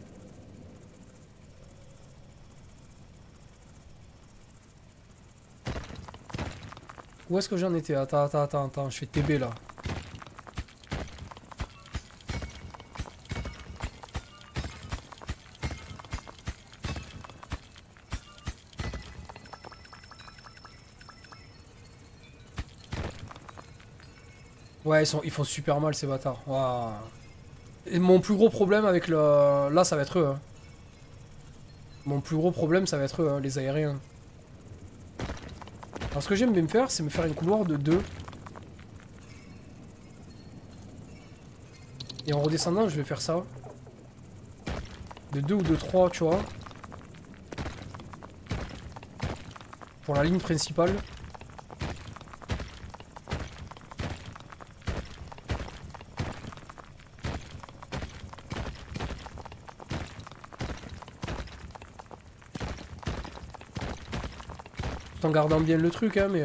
Où est-ce que j'en étais? Attends, je fais TB là. Ouais, ils font super mal ces bâtards. Waouh. Et mon plus gros problème avec le... Là, ça va être eux. Hein. Mon plus gros problème, ça va être eux, hein, les aériens. Alors ce que j'aime bien me faire, c'est me faire une couloir de 2. Et en redescendant, je vais faire ça. De 2 ou de 3, tu vois. Pour la ligne principale. Tout en gardant bien le truc, hein, mais...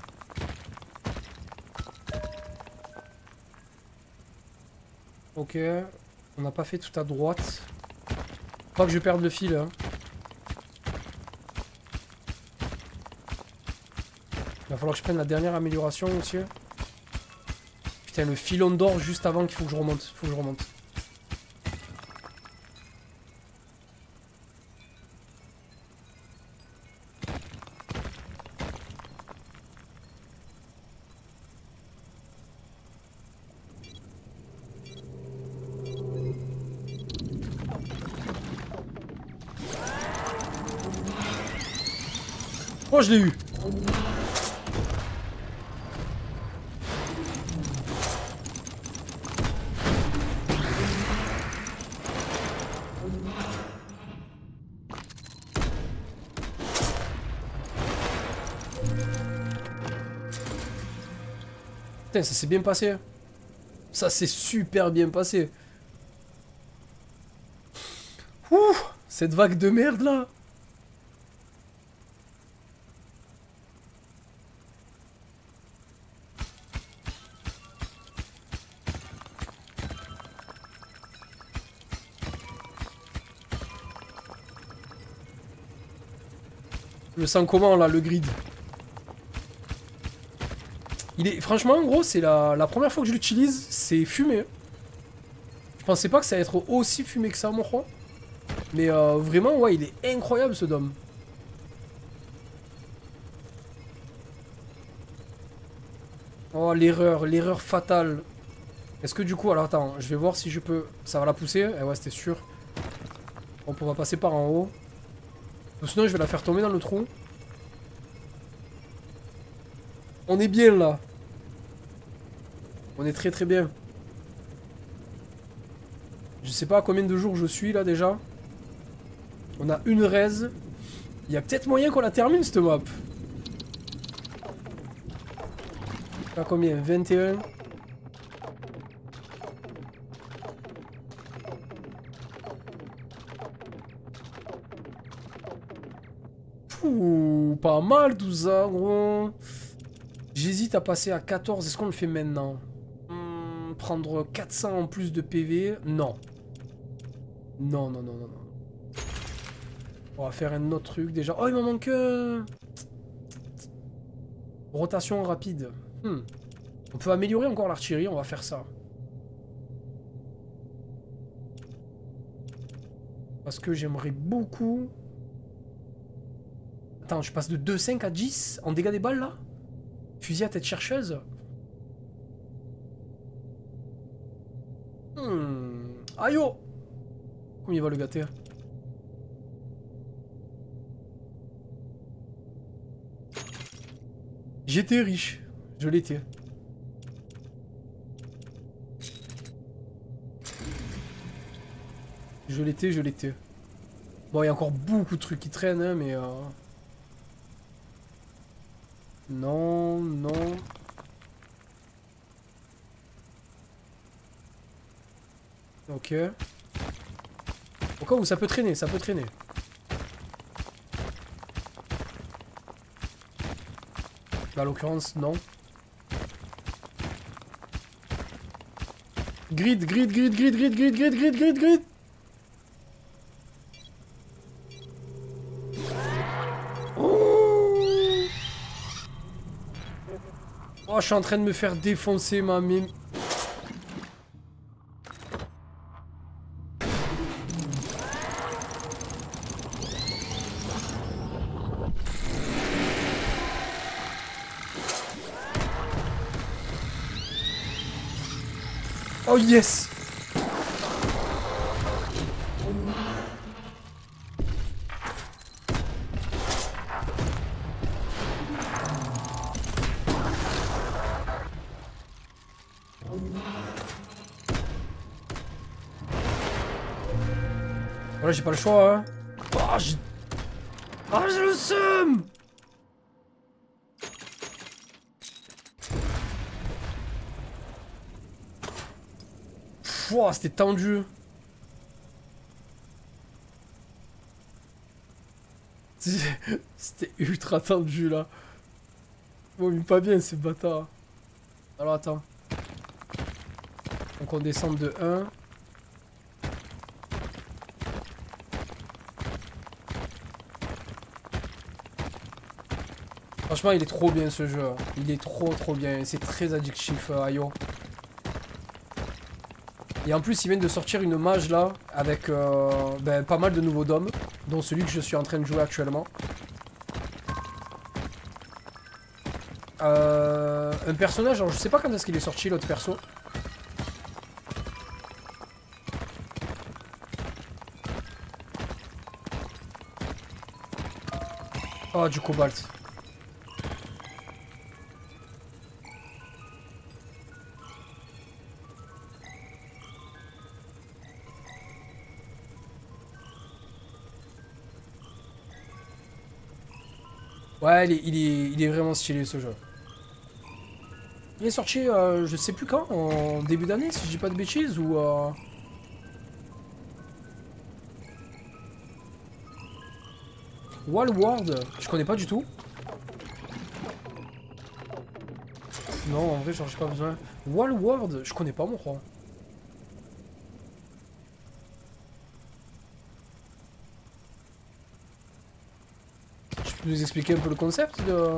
Ok. On n'a pas fait tout à droite. Pas que je perde le fil, hein. Il va falloir que je prenne la dernière amélioration aussi. Putain, le filon d'or juste avant qu'il faut que je remonte. Faut que je remonte. Oh, je l'ai eu. Putain, ça s'est bien passé. Ça s'est super bien passé. Ouh, cette vague de merde là. Je le sens comment là, le grid? Il est... Franchement, en gros, c'est la première fois que je l'utilise, c'est fumé. Je pensais pas que ça allait être aussi fumé que ça, mon roi. Mais vraiment, ouais, il est incroyable ce dôme. Oh, l'erreur fatale. Est-ce que du coup, alors attends, je vais voir si je peux... Ça va la pousser. Eh ouais, c'était sûr. Bon, on va passer par en haut. Ou sinon, je vais la faire tomber dans le trou. On est bien là. On est très très bien. Je sais pas à combien de jours je suis là déjà. On a une raise. Il y a peut-être moyen qu'on la termine cette map. À combien? 21. Ouh, pas mal tout ça, gros. J'hésite à passer à 14. Est-ce qu'on le fait maintenant? Prendre 400 en plus de PV? Non. Non, non, non, non, non. On va faire un autre truc déjà. Oh, il m'en manque... Rotation rapide. On peut améliorer encore l'artillerie, on va faire ça. Parce que j'aimerais beaucoup... Attends, je passe de 2,5 à 10 en dégâts des balles là? Fusil à tête chercheuse? Aïe oh! Comment il va le gâter? J'étais riche. Je l'étais. Je l'étais, je l'étais. Bon, il y a encore beaucoup de trucs qui traînent, hein, mais... Non, non... Ok. Au cas où ça peut traîner, ça peut traîner. Là, en l'occurrence, non. Grid, grid, grid, grid, grid, grid, grid, grid, grid, grid. Oh, je suis en train de me faire défoncer, ma mime. Oh yes! Voilà, j'ai pas le choix, hein. Oh, j'ai le seum! Pouah, c'était tendu. C'était ultra tendu là. Bon, mais pas bien ces bâtards. Alors attends. Donc on descend de 1. Franchement, il est trop bien ce jeu. Il est trop bien. C'est très addictif, Ayo. Et en plus, ils viennent de sortir une mage là, avec pas mal de nouveaux dômes, dont celui que je suis en train de jouer actuellement. Un personnage, alors je sais pas quand est-ce qu'il est sorti l'autre perso. Oh, du cobalt. Ouais, il est vraiment stylé ce jeu. Il est sorti, je sais plus quand, en début d'année, si je dis pas de bêtises, ou... Wallworld, je connais pas du tout. Non, en vrai, genre, j'ai pas besoin. Wallworld, je connais pas, mon roi. Tu peux nous expliquer un peu le concept de...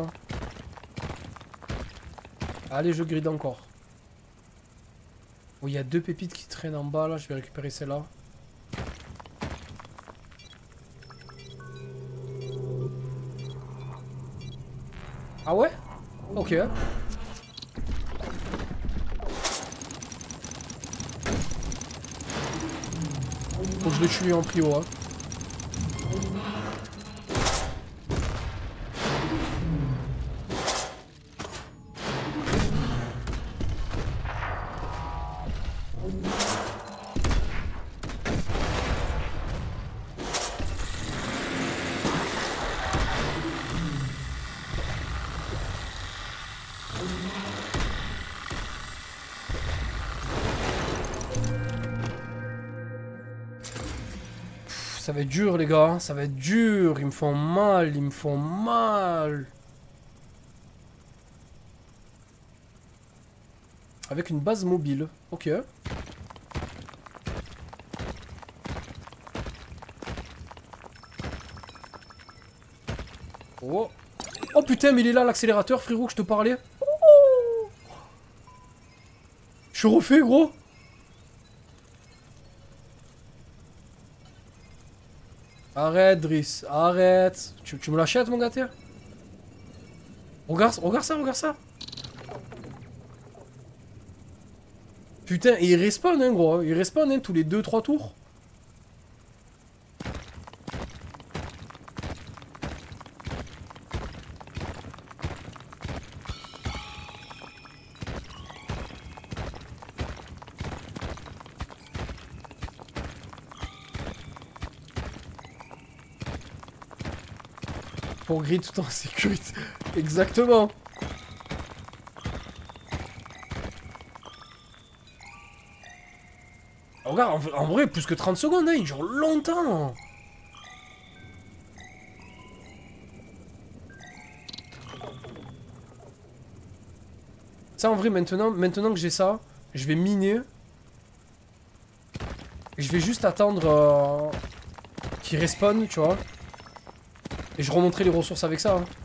Allez, je grid encore. Oh, il y a 2 pépites qui traînent en bas, là. Je vais récupérer celle-là. Ah ouais? Ok. Faut que je le tue en prio, hein. Ça va être dur, les gars. Ça va être dur. Ils me font mal. Ils me font mal. Avec une base mobile. Ok. Oh. Oh putain, mais il est là, l'accélérateur, frérot, que je te parlais. Oh. Je suis refait, gros. Arrête, Driss. Arrête. Tu me l'achètes, mon gâté? Regarde ça, regarde ça. Putain, et il respawn, hein, gros. Il respawn, hein, tous les 2-3 tours. Pour grid tout en sécurité. Exactement. Regarde, en vrai, plus que 30 secondes, hein, il dure longtemps. Ça, en vrai, maintenant que j'ai ça, je vais miner. Je vais juste attendre qu'il respawn, tu vois. Et je remonterai les ressources avec ça. Hein.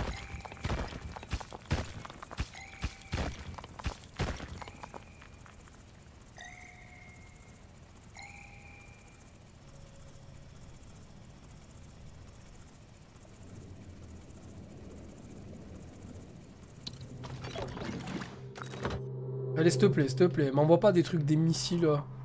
Allez, s'il te plaît, m'envoie pas des trucs, des missiles.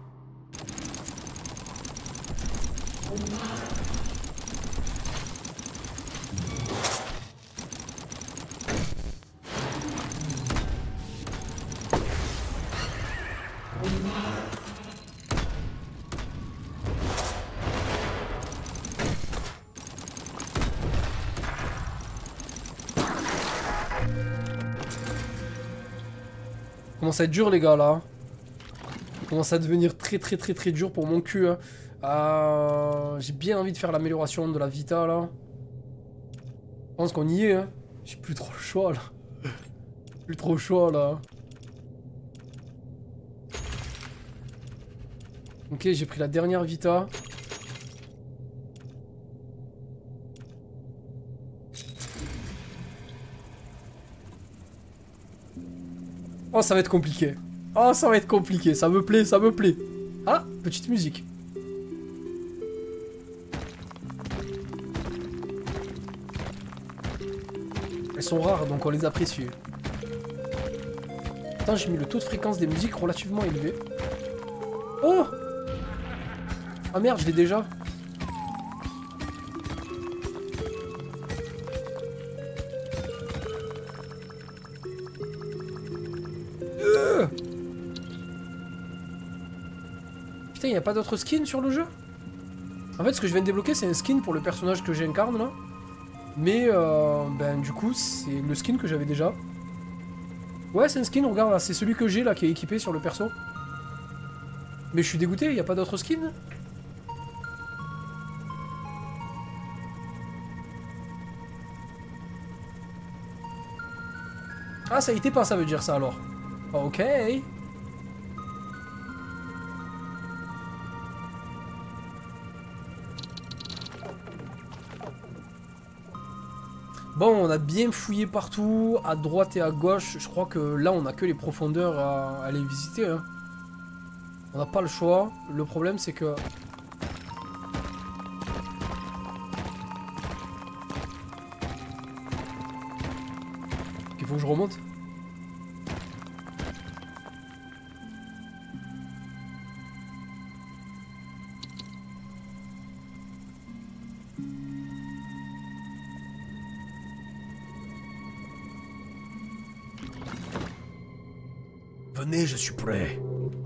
Commence à être dur, les gars, là. Commence à devenir très dur pour mon cul. Hein. J'ai bien envie de faire l'amélioration de la Vita, là. Je pense qu'on y est, hein. J'ai plus trop le choix, là. Plus trop le choix, là. Ok, j'ai pris la dernière Vita. Oh, ça va être compliqué. Oh, ça va être compliqué. Ça me plaît, ça me plaît. Ah, petite musique. Elles sont rares, donc on les apprécie. Putain, j'ai mis le taux de fréquence des musiques relativement élevé. Oh! Ah merde, je l'ai déjà. Putain, y a pas d'autre skin sur le jeu? En fait, ce que je viens de débloquer, c'est un skin pour le personnage que j'incarne là. Mais ben, du coup, c'est le skin que j'avais déjà. Ouais, c'est un skin, regarde là, c'est celui que j'ai là qui est équipé sur le perso. Mais je suis dégoûté, il n'y a pas d'autre skin. Ah, ça y était pas, ça veut dire ça alors. Ok. Bon, on a bien fouillé partout, à droite et à gauche. Je crois que là, on a que les profondeurs à aller visiter. Hein. On n'a pas le choix. Le problème, c'est que... Il faut que je remonte. Venez, je suis prêt.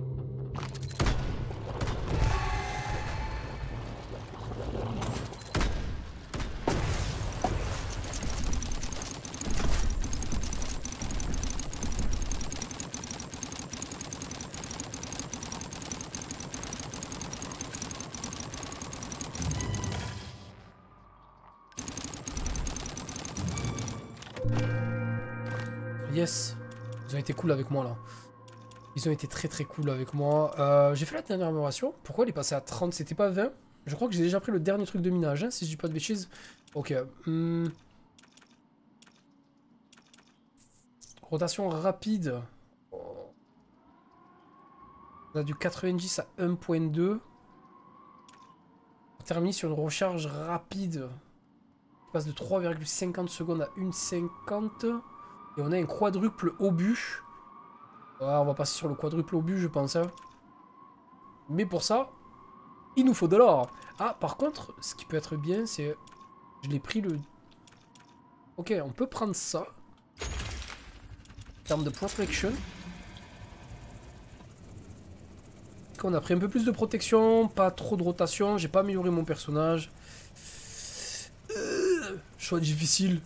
Yes. Ils ont été cool avec moi là. Ils ont été très très cool avec moi. J'ai fait la dernière amélioration. Pourquoi il est passé à 30? C'était pas 20? Je crois que j'ai déjà pris le dernier truc de minage, hein, si je dis pas de bêtises. Ok. Rotation rapide. On a du 90 à 1.2. On termine sur une recharge rapide. On passe de 3,50 secondes à 1,50. Et on a un quadruple obus. Ah, on va passer sur le quadruple obus, je pense. Hein. Mais pour ça, il nous faut de l'or. Ah, par contre, ce qui peut être bien, c'est... Je l'ai pris le... Ok, on peut prendre ça. En termes de protection. On a pris un peu plus de protection, pas trop de rotation. J'ai pas amélioré mon personnage. Choix difficile.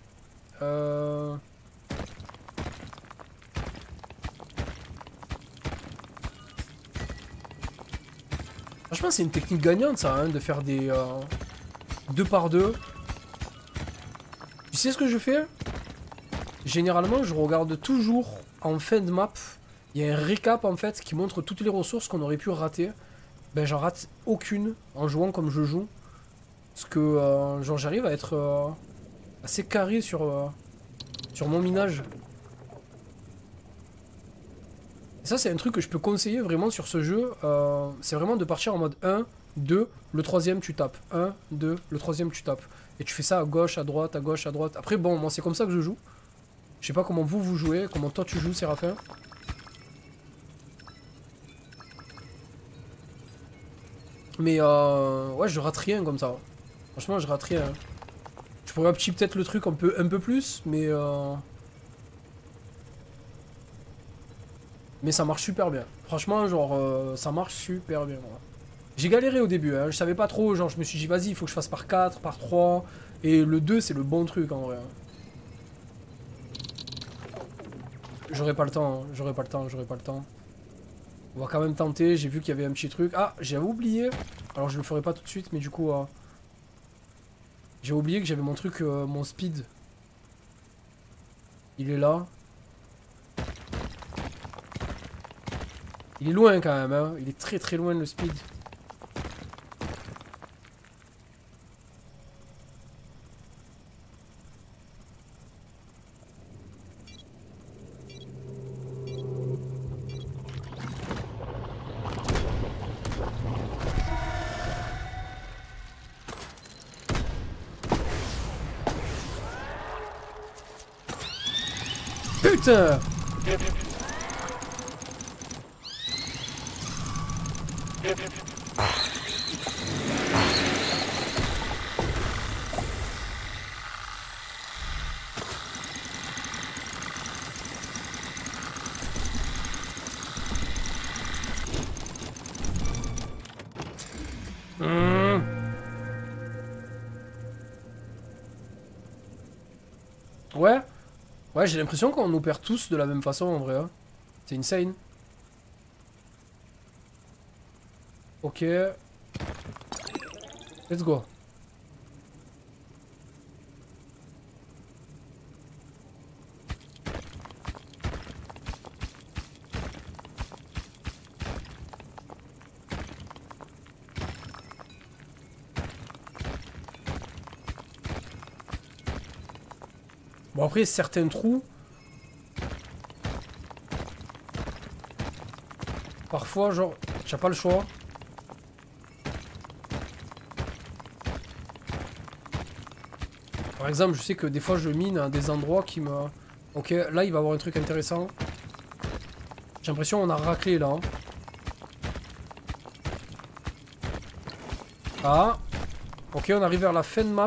Franchement, c'est une technique gagnante, ça, hein, de faire des 2 par 2. Tu sais ce que je fais? Généralement, je regarde toujours en fin de map. Il y a un récap, en fait, qui montre toutes les ressources qu'on aurait pu rater. Ben, j'en rate aucune en jouant comme je joue. Parce que, genre, j'arrive à être assez carré sur mon minage. Et ça, c'est un truc que je peux conseiller vraiment sur ce jeu. C'est vraiment de partir en mode 1, 2, le troisième tu tapes. 1, 2, le troisième tu tapes. Et tu fais ça à gauche, à droite, à gauche, à droite. Après, bon, moi c'est comme ça que je joue. Je sais pas comment vous jouez, comment toi tu joues, Séraphin. Mais ouais, je rate rien comme ça. Franchement, je rate rien. Je pourrais upchip peut-être le truc un peu plus, mais ça marche super bien. Franchement, genre, ça marche super bien. Ouais. J'ai galéré au début, hein. Je savais pas trop, genre je me suis dit vas-y, il faut que je fasse par 4, par 3. Et le 2 c'est le bon truc en vrai. J'aurais pas le temps, hein. J'aurais pas le temps, j'aurais pas le temps. On va quand même tenter, j'ai vu qu'il y avait un petit truc. Ah, j'avais oublié. Alors je le ferai pas tout de suite, mais du coup... j'ai oublié que j'avais mon truc, mon speed. Il est là. Il est loin quand même, hein. Il est très très loin le speed. Putain! Ouais. Ouais, j'ai l'impression qu'on nous perd tous de la même façon en vrai. Hein. C'est insane. Ok. Let's go. Bon après certains trous, parfois genre, t'as pas le choix. Par exemple je sais que des fois je mine à des endroits qui me... Ok là il va y avoir un truc intéressant. J'ai l'impression qu'on a raclé là. Hein. Ah. Ok on arrive vers la fin de map.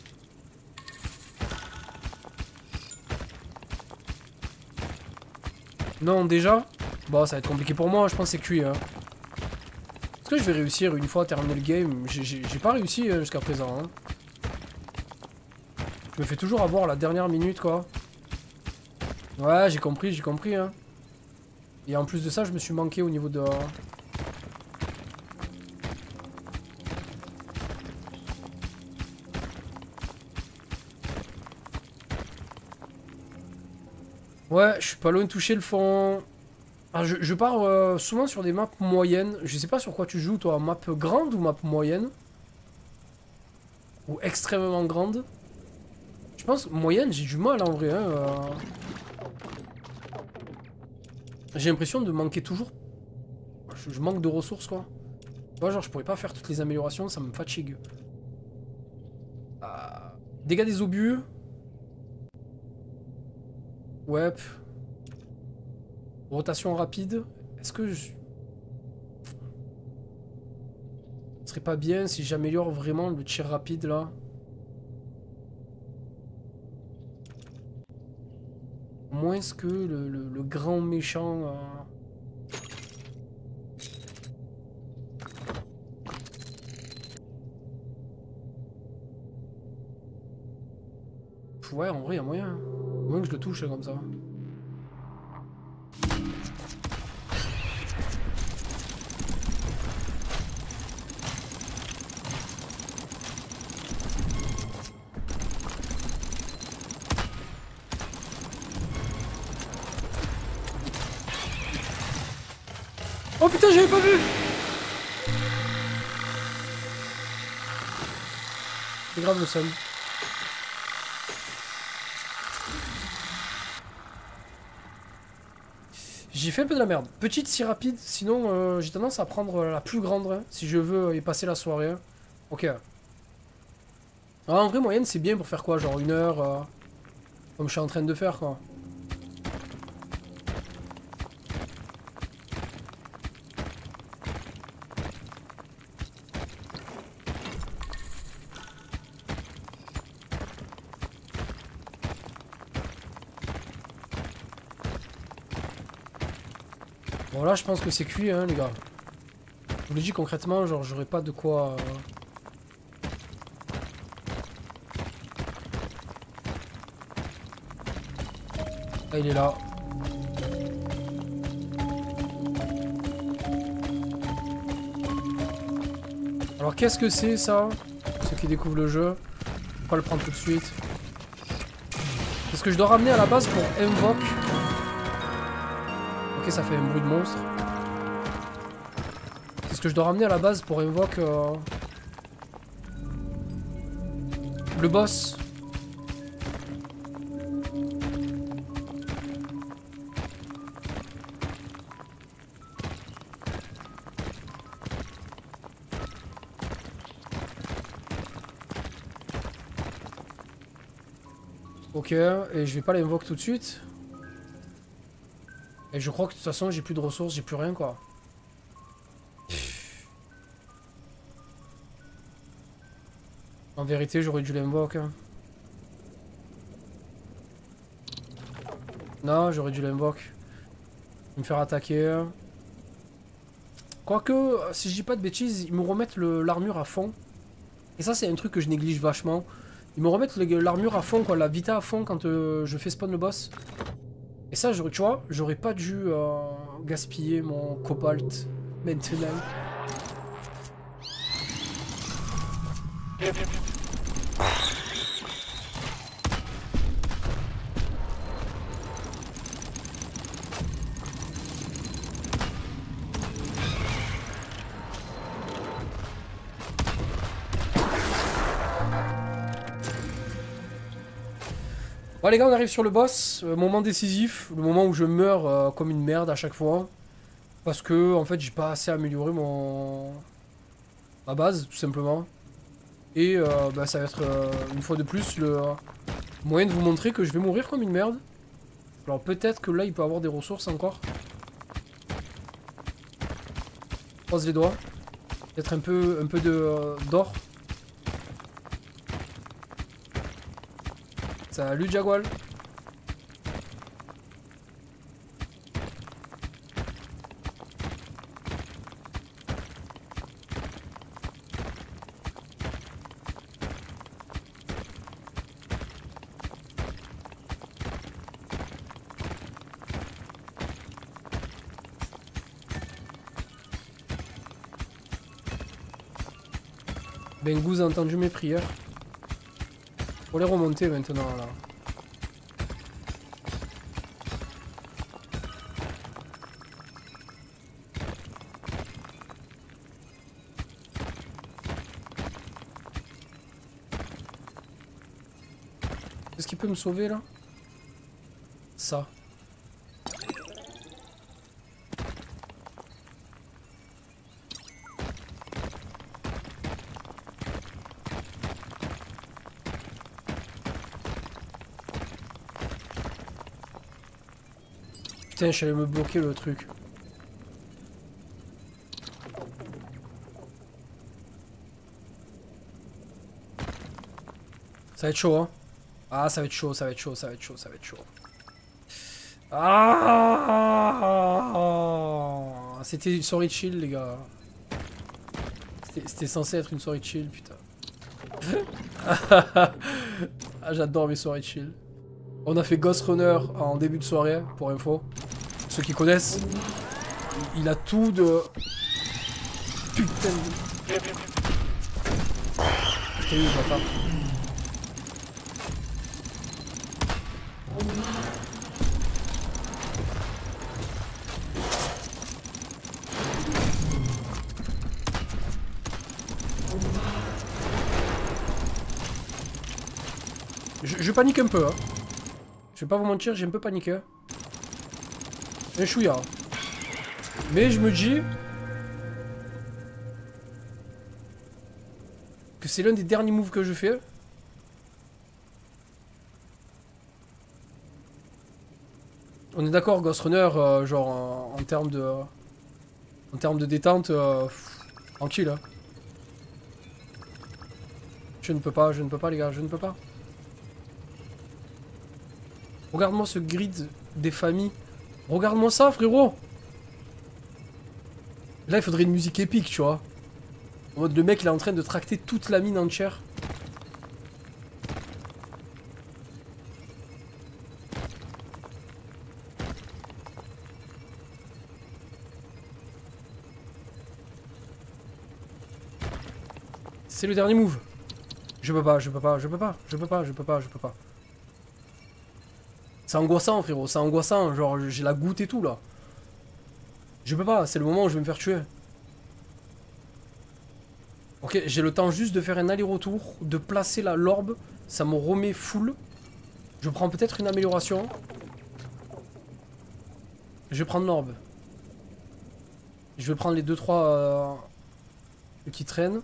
Non, déjà? Bon, ça va être compliqué pour moi, je pense que c'est cuit. Hein. Est-ce que je vais réussir une fois à terminer le game? J'ai pas réussi jusqu'à présent. Hein. Je me fais toujours avoir la dernière minute, quoi. Ouais, j'ai compris. Hein. Et en plus de ça, je me suis manqué au niveau de... Ouais, je suis pas loin de toucher le fond. Ah, je pars souvent sur des maps moyennes. Je sais pas sur quoi tu joues, toi. Map grande ou map moyenne? Ou extrêmement grande? Je pense moyenne, j'ai du mal en vrai. Hein, J'ai l'impression de manquer toujours. Je manque de ressources, quoi. Tu vois, genre, je pourrais pas faire toutes les améliorations, ça me fatigue. Dégâts des obus. Ouais. Rotation rapide. Est-ce que je... Ce serait pas bien si j'améliore vraiment le tir rapide là? Moins que le grand méchant... Ouais, en vrai, il y a moyen. Hein. Moins que je le touche comme ça. Oh putain, j'avais pas vu! C'est grave le seum. J'ai fait un peu de la merde. Petite si rapide, sinon j'ai tendance à prendre la plus grande hein, si je veux y passer la soirée. Hein. Ok. Ah, en vrai, moyenne, c'est bien pour faire quoi? Genre 1 heure, comme je suis en train de faire quoi. Bon là je pense que c'est cuit hein les gars. Je vous le dis concrètement, genre j'aurais pas de quoi... Ah il est là. Alors qu'est-ce que c'est ça? Ceux qui découvrent le jeu. Faut pas le prendre tout de suite. C'est ce que je dois ramener à la base pour Invoke. Ok ça fait un bruit de monstre. C'est ce que je dois ramener à la base pour Invoke le boss. Ok, et je vais pas l'invoque tout de suite. Et je crois que de toute façon j'ai plus de ressources, j'ai plus rien quoi. En vérité j'aurais dû l'invoque. Non, j'aurais dû l'invoque. Me faire attaquer. Quoique, si je dis pas de bêtises, ils me remettent l'armure à fond. Et ça c'est un truc que je néglige vachement. Ils me remettent l'armure à fond, quoi, la vita à fond quand je fais spawn le boss. Et ça, tu vois, j'aurais pas dû gaspiller mon cobalt maintenant. Bon les gars, on arrive sur le boss, moment décisif, le moment où je meurs comme une merde à chaque fois. Parce que en fait j'ai pas assez amélioré ma base tout simplement. Et bah, ça va être une fois de plus le moyen de vous montrer que je vais mourir comme une merde. Alors peut-être que là il peut avoir des ressources encore. Croise les doigts. Peut-être un peu d'or. Salut Jagual. Bengouz a entendu mes prières. Faut les remonter maintenant là. Est-ce qu'il peut me sauver là? Ça. Putain, je suis allé me bloquer le truc. Ça va être chaud, hein. Ah, ça va être chaud, ça va être chaud, ça va être chaud, ça va être chaud. Ah, c'était une sorry chill, les gars. C'était censé être une sorry chill, putain. Ah, j'adore mes soirées chill. On a fait Ghost Runner en début de soirée, pour info. Ceux qui connaissent, il a tout de... Putain de... Je t'ai eu, bâtard. Je panique un peu, hein. Je vais pas vous mentir, j'ai un peu paniqué. Un chouïa. Mais je me dis... que c'est l'un des derniers moves que je fais. On est d'accord, Ghost Runner, genre en termes de... en termes de détente, tranquille, hein. Je ne peux pas les gars, je ne peux pas. Regarde-moi ce grid des familles. Regarde-moi ça, frérot. Là, il faudrait une musique épique, tu vois. En mode, le mec, il est en train de tracter toute la mine entière. C'est le dernier move. Je peux pas. C'est angoissant, frérot, c'est angoissant. Genre, j'ai la goutte et tout, là. Je peux pas, c'est le moment où je vais me faire tuer. Ok, j'ai le temps juste de faire un aller-retour, de placer l'orbe. Ça me remet full. Je prends peut-être une amélioration. Je vais prendre l'orbe. Je vais prendre les 2-3 qui traînent.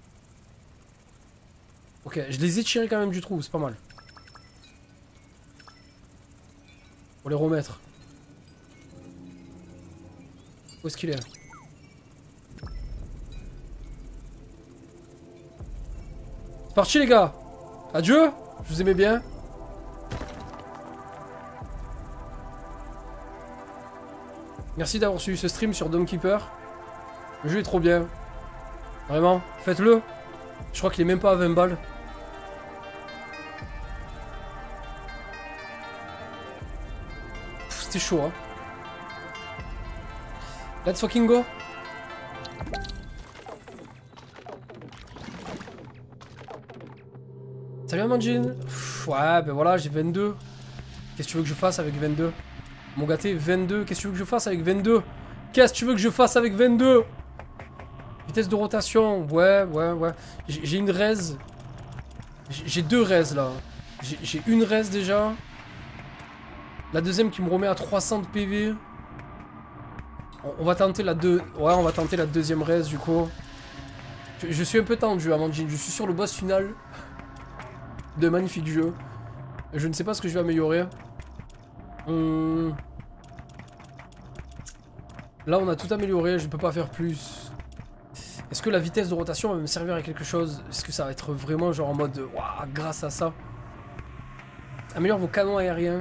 Ok, je les ai tirés quand même du trou, c'est pas mal. Pour les remettre. Où est-ce qu'il est? C'est parti les gars. Adieu. Je vous aimais bien. Merci d'avoir suivi ce stream sur Dawnkeeper. Le jeu est trop bien. Vraiment, faites-le. Je crois qu'il est même pas à 20 balles. c'était chaud, hein. Let's fucking go. Salut Amandine. Ouais, ben voilà, j'ai 22. Qu'est-ce que tu veux que je fasse avec 22? Mon gâté, 22. Qu'est-ce que tu veux que je fasse avec 22? Qu'est-ce que tu veux que je fasse avec 22? Vitesse de rotation. Ouais. J'ai une raise. J'ai 2 raises là. J'ai une raise déjà. La deuxième qui me remet à 300 de PV. On va tenter la ouais, on va tenter la deuxième raise du coup. Je suis un peu tendu, Amandine. Je suis sur le boss final de magnifique jeu. Je ne sais pas ce que je vais améliorer. Là, on a tout amélioré. Je ne peux pas faire plus. Est-ce que la vitesse de rotation va me servir à quelque chose? Est-ce que ça va être vraiment genre en mode waouh, grâce à ça? Améliore vos canons aériens.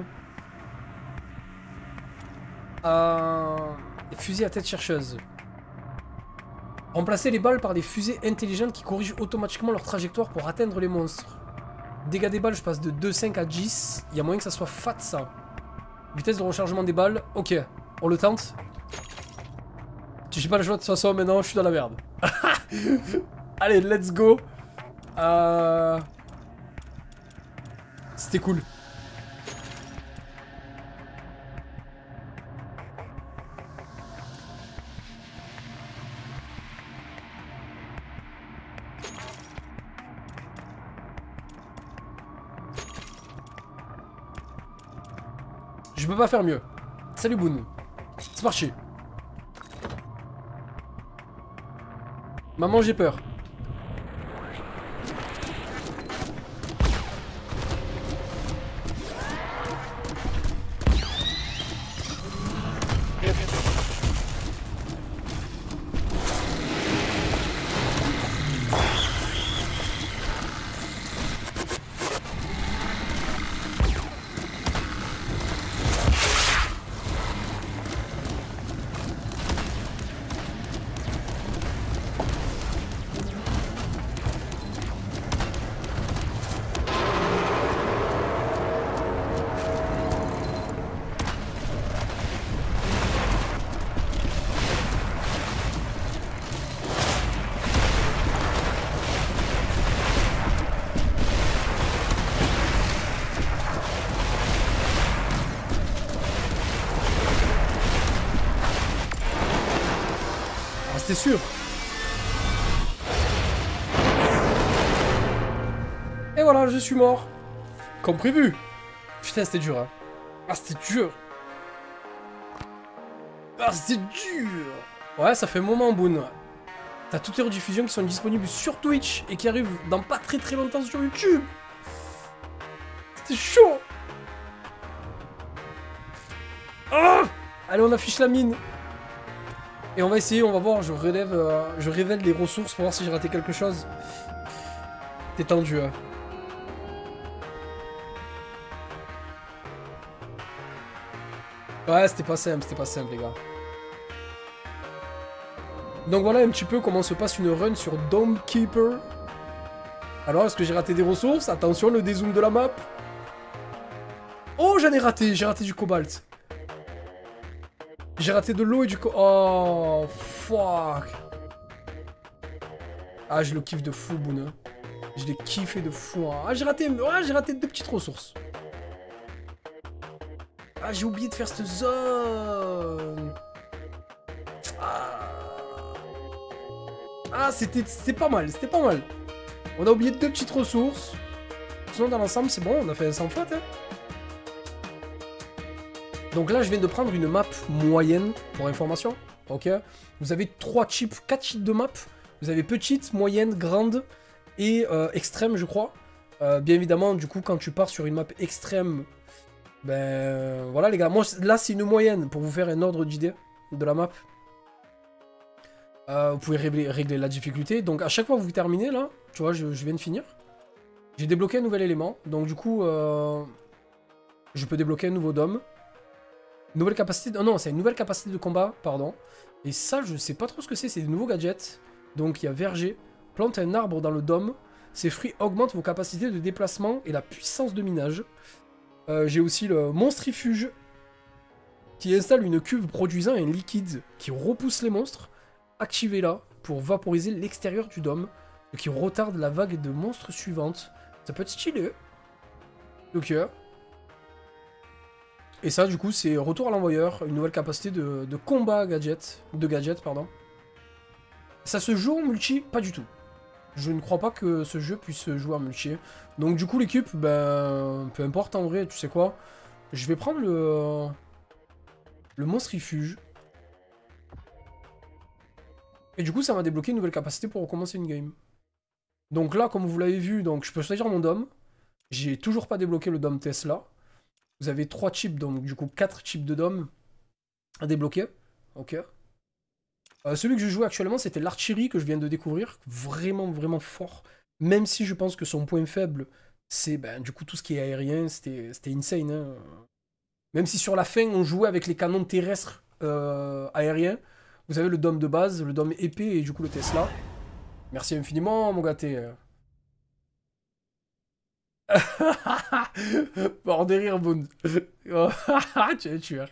Fusée à tête chercheuse. Remplacez les balles par des fusées intelligentes qui corrigent automatiquement leur trajectoire pour atteindre les monstres. Dégâts des balles, je passe de 2,5 à 10. Il y a moyen que ça soit fat ça. Vitesse de rechargement des balles. Ok, on le tente. J'ai pas le choix de toute façon, maintenant je suis dans la merde. Allez, let's go. C'était cool. Je peux pas faire mieux. Salut Boone. C'est parti. Maman, j'ai peur. C'est sûr. Et voilà, je suis mort. Comme prévu. Putain, c'était dur, hein. Ah, c'était dur. Ah, c'était dur. Ouais, ça fait un moment, Boone. T'as toutes les rediffusions qui sont disponibles sur Twitch et qui arrivent dans pas très longtemps sur YouTube. C'était chaud. Ah, allez, on affiche la mine. Et on va essayer, on va voir, je révèle les ressources pour voir si j'ai raté quelque chose. T'es tendu, hein. Ouais, c'était pas simple, les gars. Donc voilà un petit peu comment se passe une run sur Dome Keeper. Alors, est-ce que j'ai raté des ressources? Attention, le dézoom de la map. Oh, j'en ai raté, j'ai raté du cobalt. J'ai raté de l'eau et du oh, fuck. Ah, je le kiffe de fou, Boone. Je l'ai kiffé de fou. Hein. Ah, j'ai raté 2 petites ressources. Ah, j'ai oublié de faire cette zone. Ah, c'était pas mal, On a oublié 2 petites ressources. Sinon, dans l'ensemble, c'est bon, on a fait un sans faute, hein. Donc là, je viens de prendre une map moyenne, pour information. Ok. Vous avez 4 cheats de map. Vous avez petite, moyenne, grande et extrême, je crois. Bien évidemment, du coup, quand tu pars sur une map extrême, ben voilà les gars. Moi, là, c'est une moyenne pour vous faire un ordre d'idée de la map. Vous pouvez régler la difficulté. Donc à chaque fois que vous terminez, là, tu vois, je viens de finir. J'ai débloqué un nouvel élément. Donc du coup, je peux débloquer un nouveau dôme. Nouvelle capacité de... non, c'est une nouvelle capacité de combat, pardon. Et ça, je sais pas trop ce que c'est des nouveaux gadgets. Donc il y a verger. Plante un arbre dans le dôme. Ces fruits augmentent vos capacités de déplacement et la puissance de minage. J'ai aussi le monstrifuge. qui installe une cuve produisant un liquide qui repousse les monstres. Activez-la pour vaporiser l'extérieur du dôme, et qui retarde la vague de monstres suivante. Ça peut être stylé. Ok. Et ça, du coup, c'est retour à l'envoyeur, une nouvelle capacité de combat gadget, pardon. Ça se joue en multi? Pas du tout. Je ne crois pas que ce jeu puisse se jouer en multi. Donc du coup, l'équipe, ben, peu importe en vrai, tu sais quoi. Je vais prendre le monstrifuge. Et du coup, ça m'a débloqué une nouvelle capacité pour recommencer une game. Donc là, comme vous l'avez vu, donc je peux choisir mon dôme. J'ai toujours pas débloqué le dôme Tesla. Vous avez 3 chips, donc du coup 4 chips de dôme à débloquer. Ok. Celui que je joue actuellement, c'était l'artillerie que je viens de découvrir. Vraiment, vraiment fort. Même si je pense que son point faible, c'est ben, du coup tout ce qui est aérien. C'était insane. Hein. Même si sur la fin, on jouait avec les canons terrestres aériens. Vous avez le dôme de base, le dôme épée et du coup le Tesla. Merci infiniment, mon gâté. Mort de rire, Boone. Tu es tueur.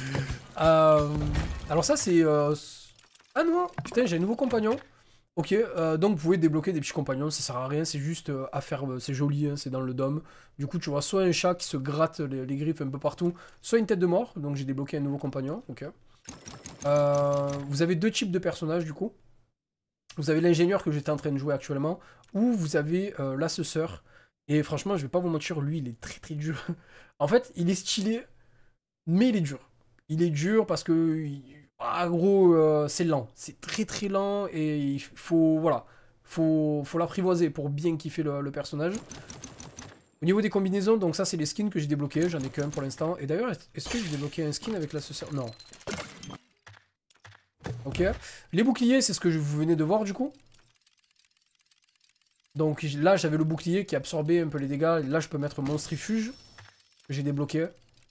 Alors ça, c'est... Ah non, putain, j'ai un nouveau compagnon. Ok, donc vous pouvez débloquer des petits compagnons, ça sert à rien, c'est juste à faire... c'est joli, hein, c'est dans le dôme. Du coup, tu vois soit un chat qui se gratte les griffes un peu partout, soit une tête de mort, donc j'ai débloqué un nouveau compagnon, ok. Vous avez 2 types de personnages, du coup. Vous avez l'ingénieur que j'étais en train de jouer actuellement, ou vous avez l'assesseur. Et franchement, je vais pas vous mentir, lui, il est très très dur. En fait, il est stylé, mais il est dur. Il est dur parce que, ah, gros, c'est lent. C'est très très lent et il faut, voilà, faut l'apprivoiser pour bien kiffer le personnage. Au niveau des combinaisons, donc ça, c'est les skins que j'ai débloqués. J'en ai qu'un pour l'instant. Et d'ailleurs, est-ce que j'ai débloqué un skin avec l'assesseur? Non. Ok. Les boucliers, c'est ce que vous venez de voir du coup. Donc là, j'avais le bouclier qui absorbait un peu les dégâts. Là, je peux mettre monstrifuge que j'ai débloqué.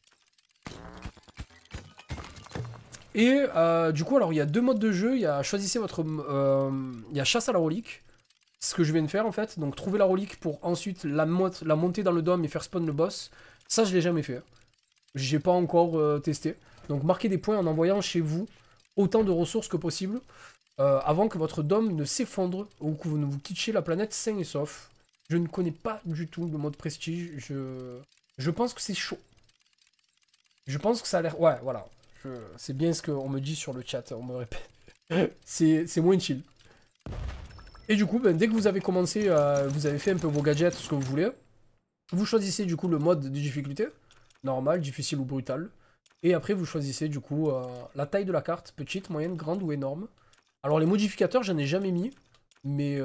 Et du coup, alors il y a 2 modes de jeu. Il y a choisissez votre... il y a chasse à la relique. C'est ce que je viens de faire en fait. Donc trouver la relique pour ensuite la monter dans le dôme et faire spawn le boss. Ça, je l'ai jamais fait. J'ai pas encore testé. Donc marquez des points en envoyant chez vous autant de ressources que possible. Avant que votre dôme ne s'effondre ou que vous ne vous quittiez la planète sain et sauf. Je ne connais pas du tout le mode prestige. Je pense que c'est chaud. Je pense que ça a l'air... Ouais, voilà. C'est bien ce qu'on me dit sur le chat, on me répète. C'est moins chill. Et du coup, ben, dès que vous avez commencé, vous avez fait un peu vos gadgets, ce que vous voulez, vous choisissez du coup le mode de difficulté. Normal, difficile ou brutal. Et après, vous choisissez du coup la taille de la carte, petite, moyenne, grande ou énorme. Alors les modificateurs, j'en ai jamais mis, mais...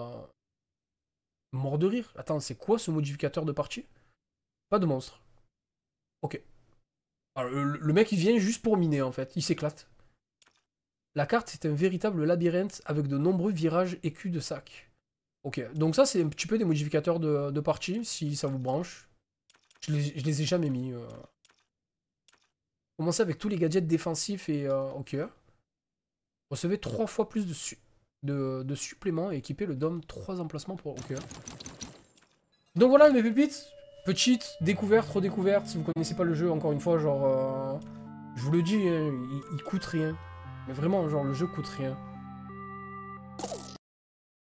Mort de rire. Attends, c'est quoi ce modificateur de partie? Pas de monstre. Ok. Alors, le mec, il vient juste pour miner, en fait. Il s'éclate. La carte, c'est un véritable labyrinthe avec de nombreux virages et culs de sac. Ok, donc ça, c'est un petit peu des modificateurs de partie, si ça vous branche. Je les ai jamais mis. Commencez avec tous les gadgets défensifs et... ok. Recevez 3 fois plus de suppléments et équipez le dôme 3 emplacements pour... Ok. Donc voilà mes pépites. Petite découverte, redécouverte. Si vous connaissez pas le jeu, encore une fois, genre... je vous le dis, hein, il coûte rien. Mais vraiment, genre, le jeu coûte rien.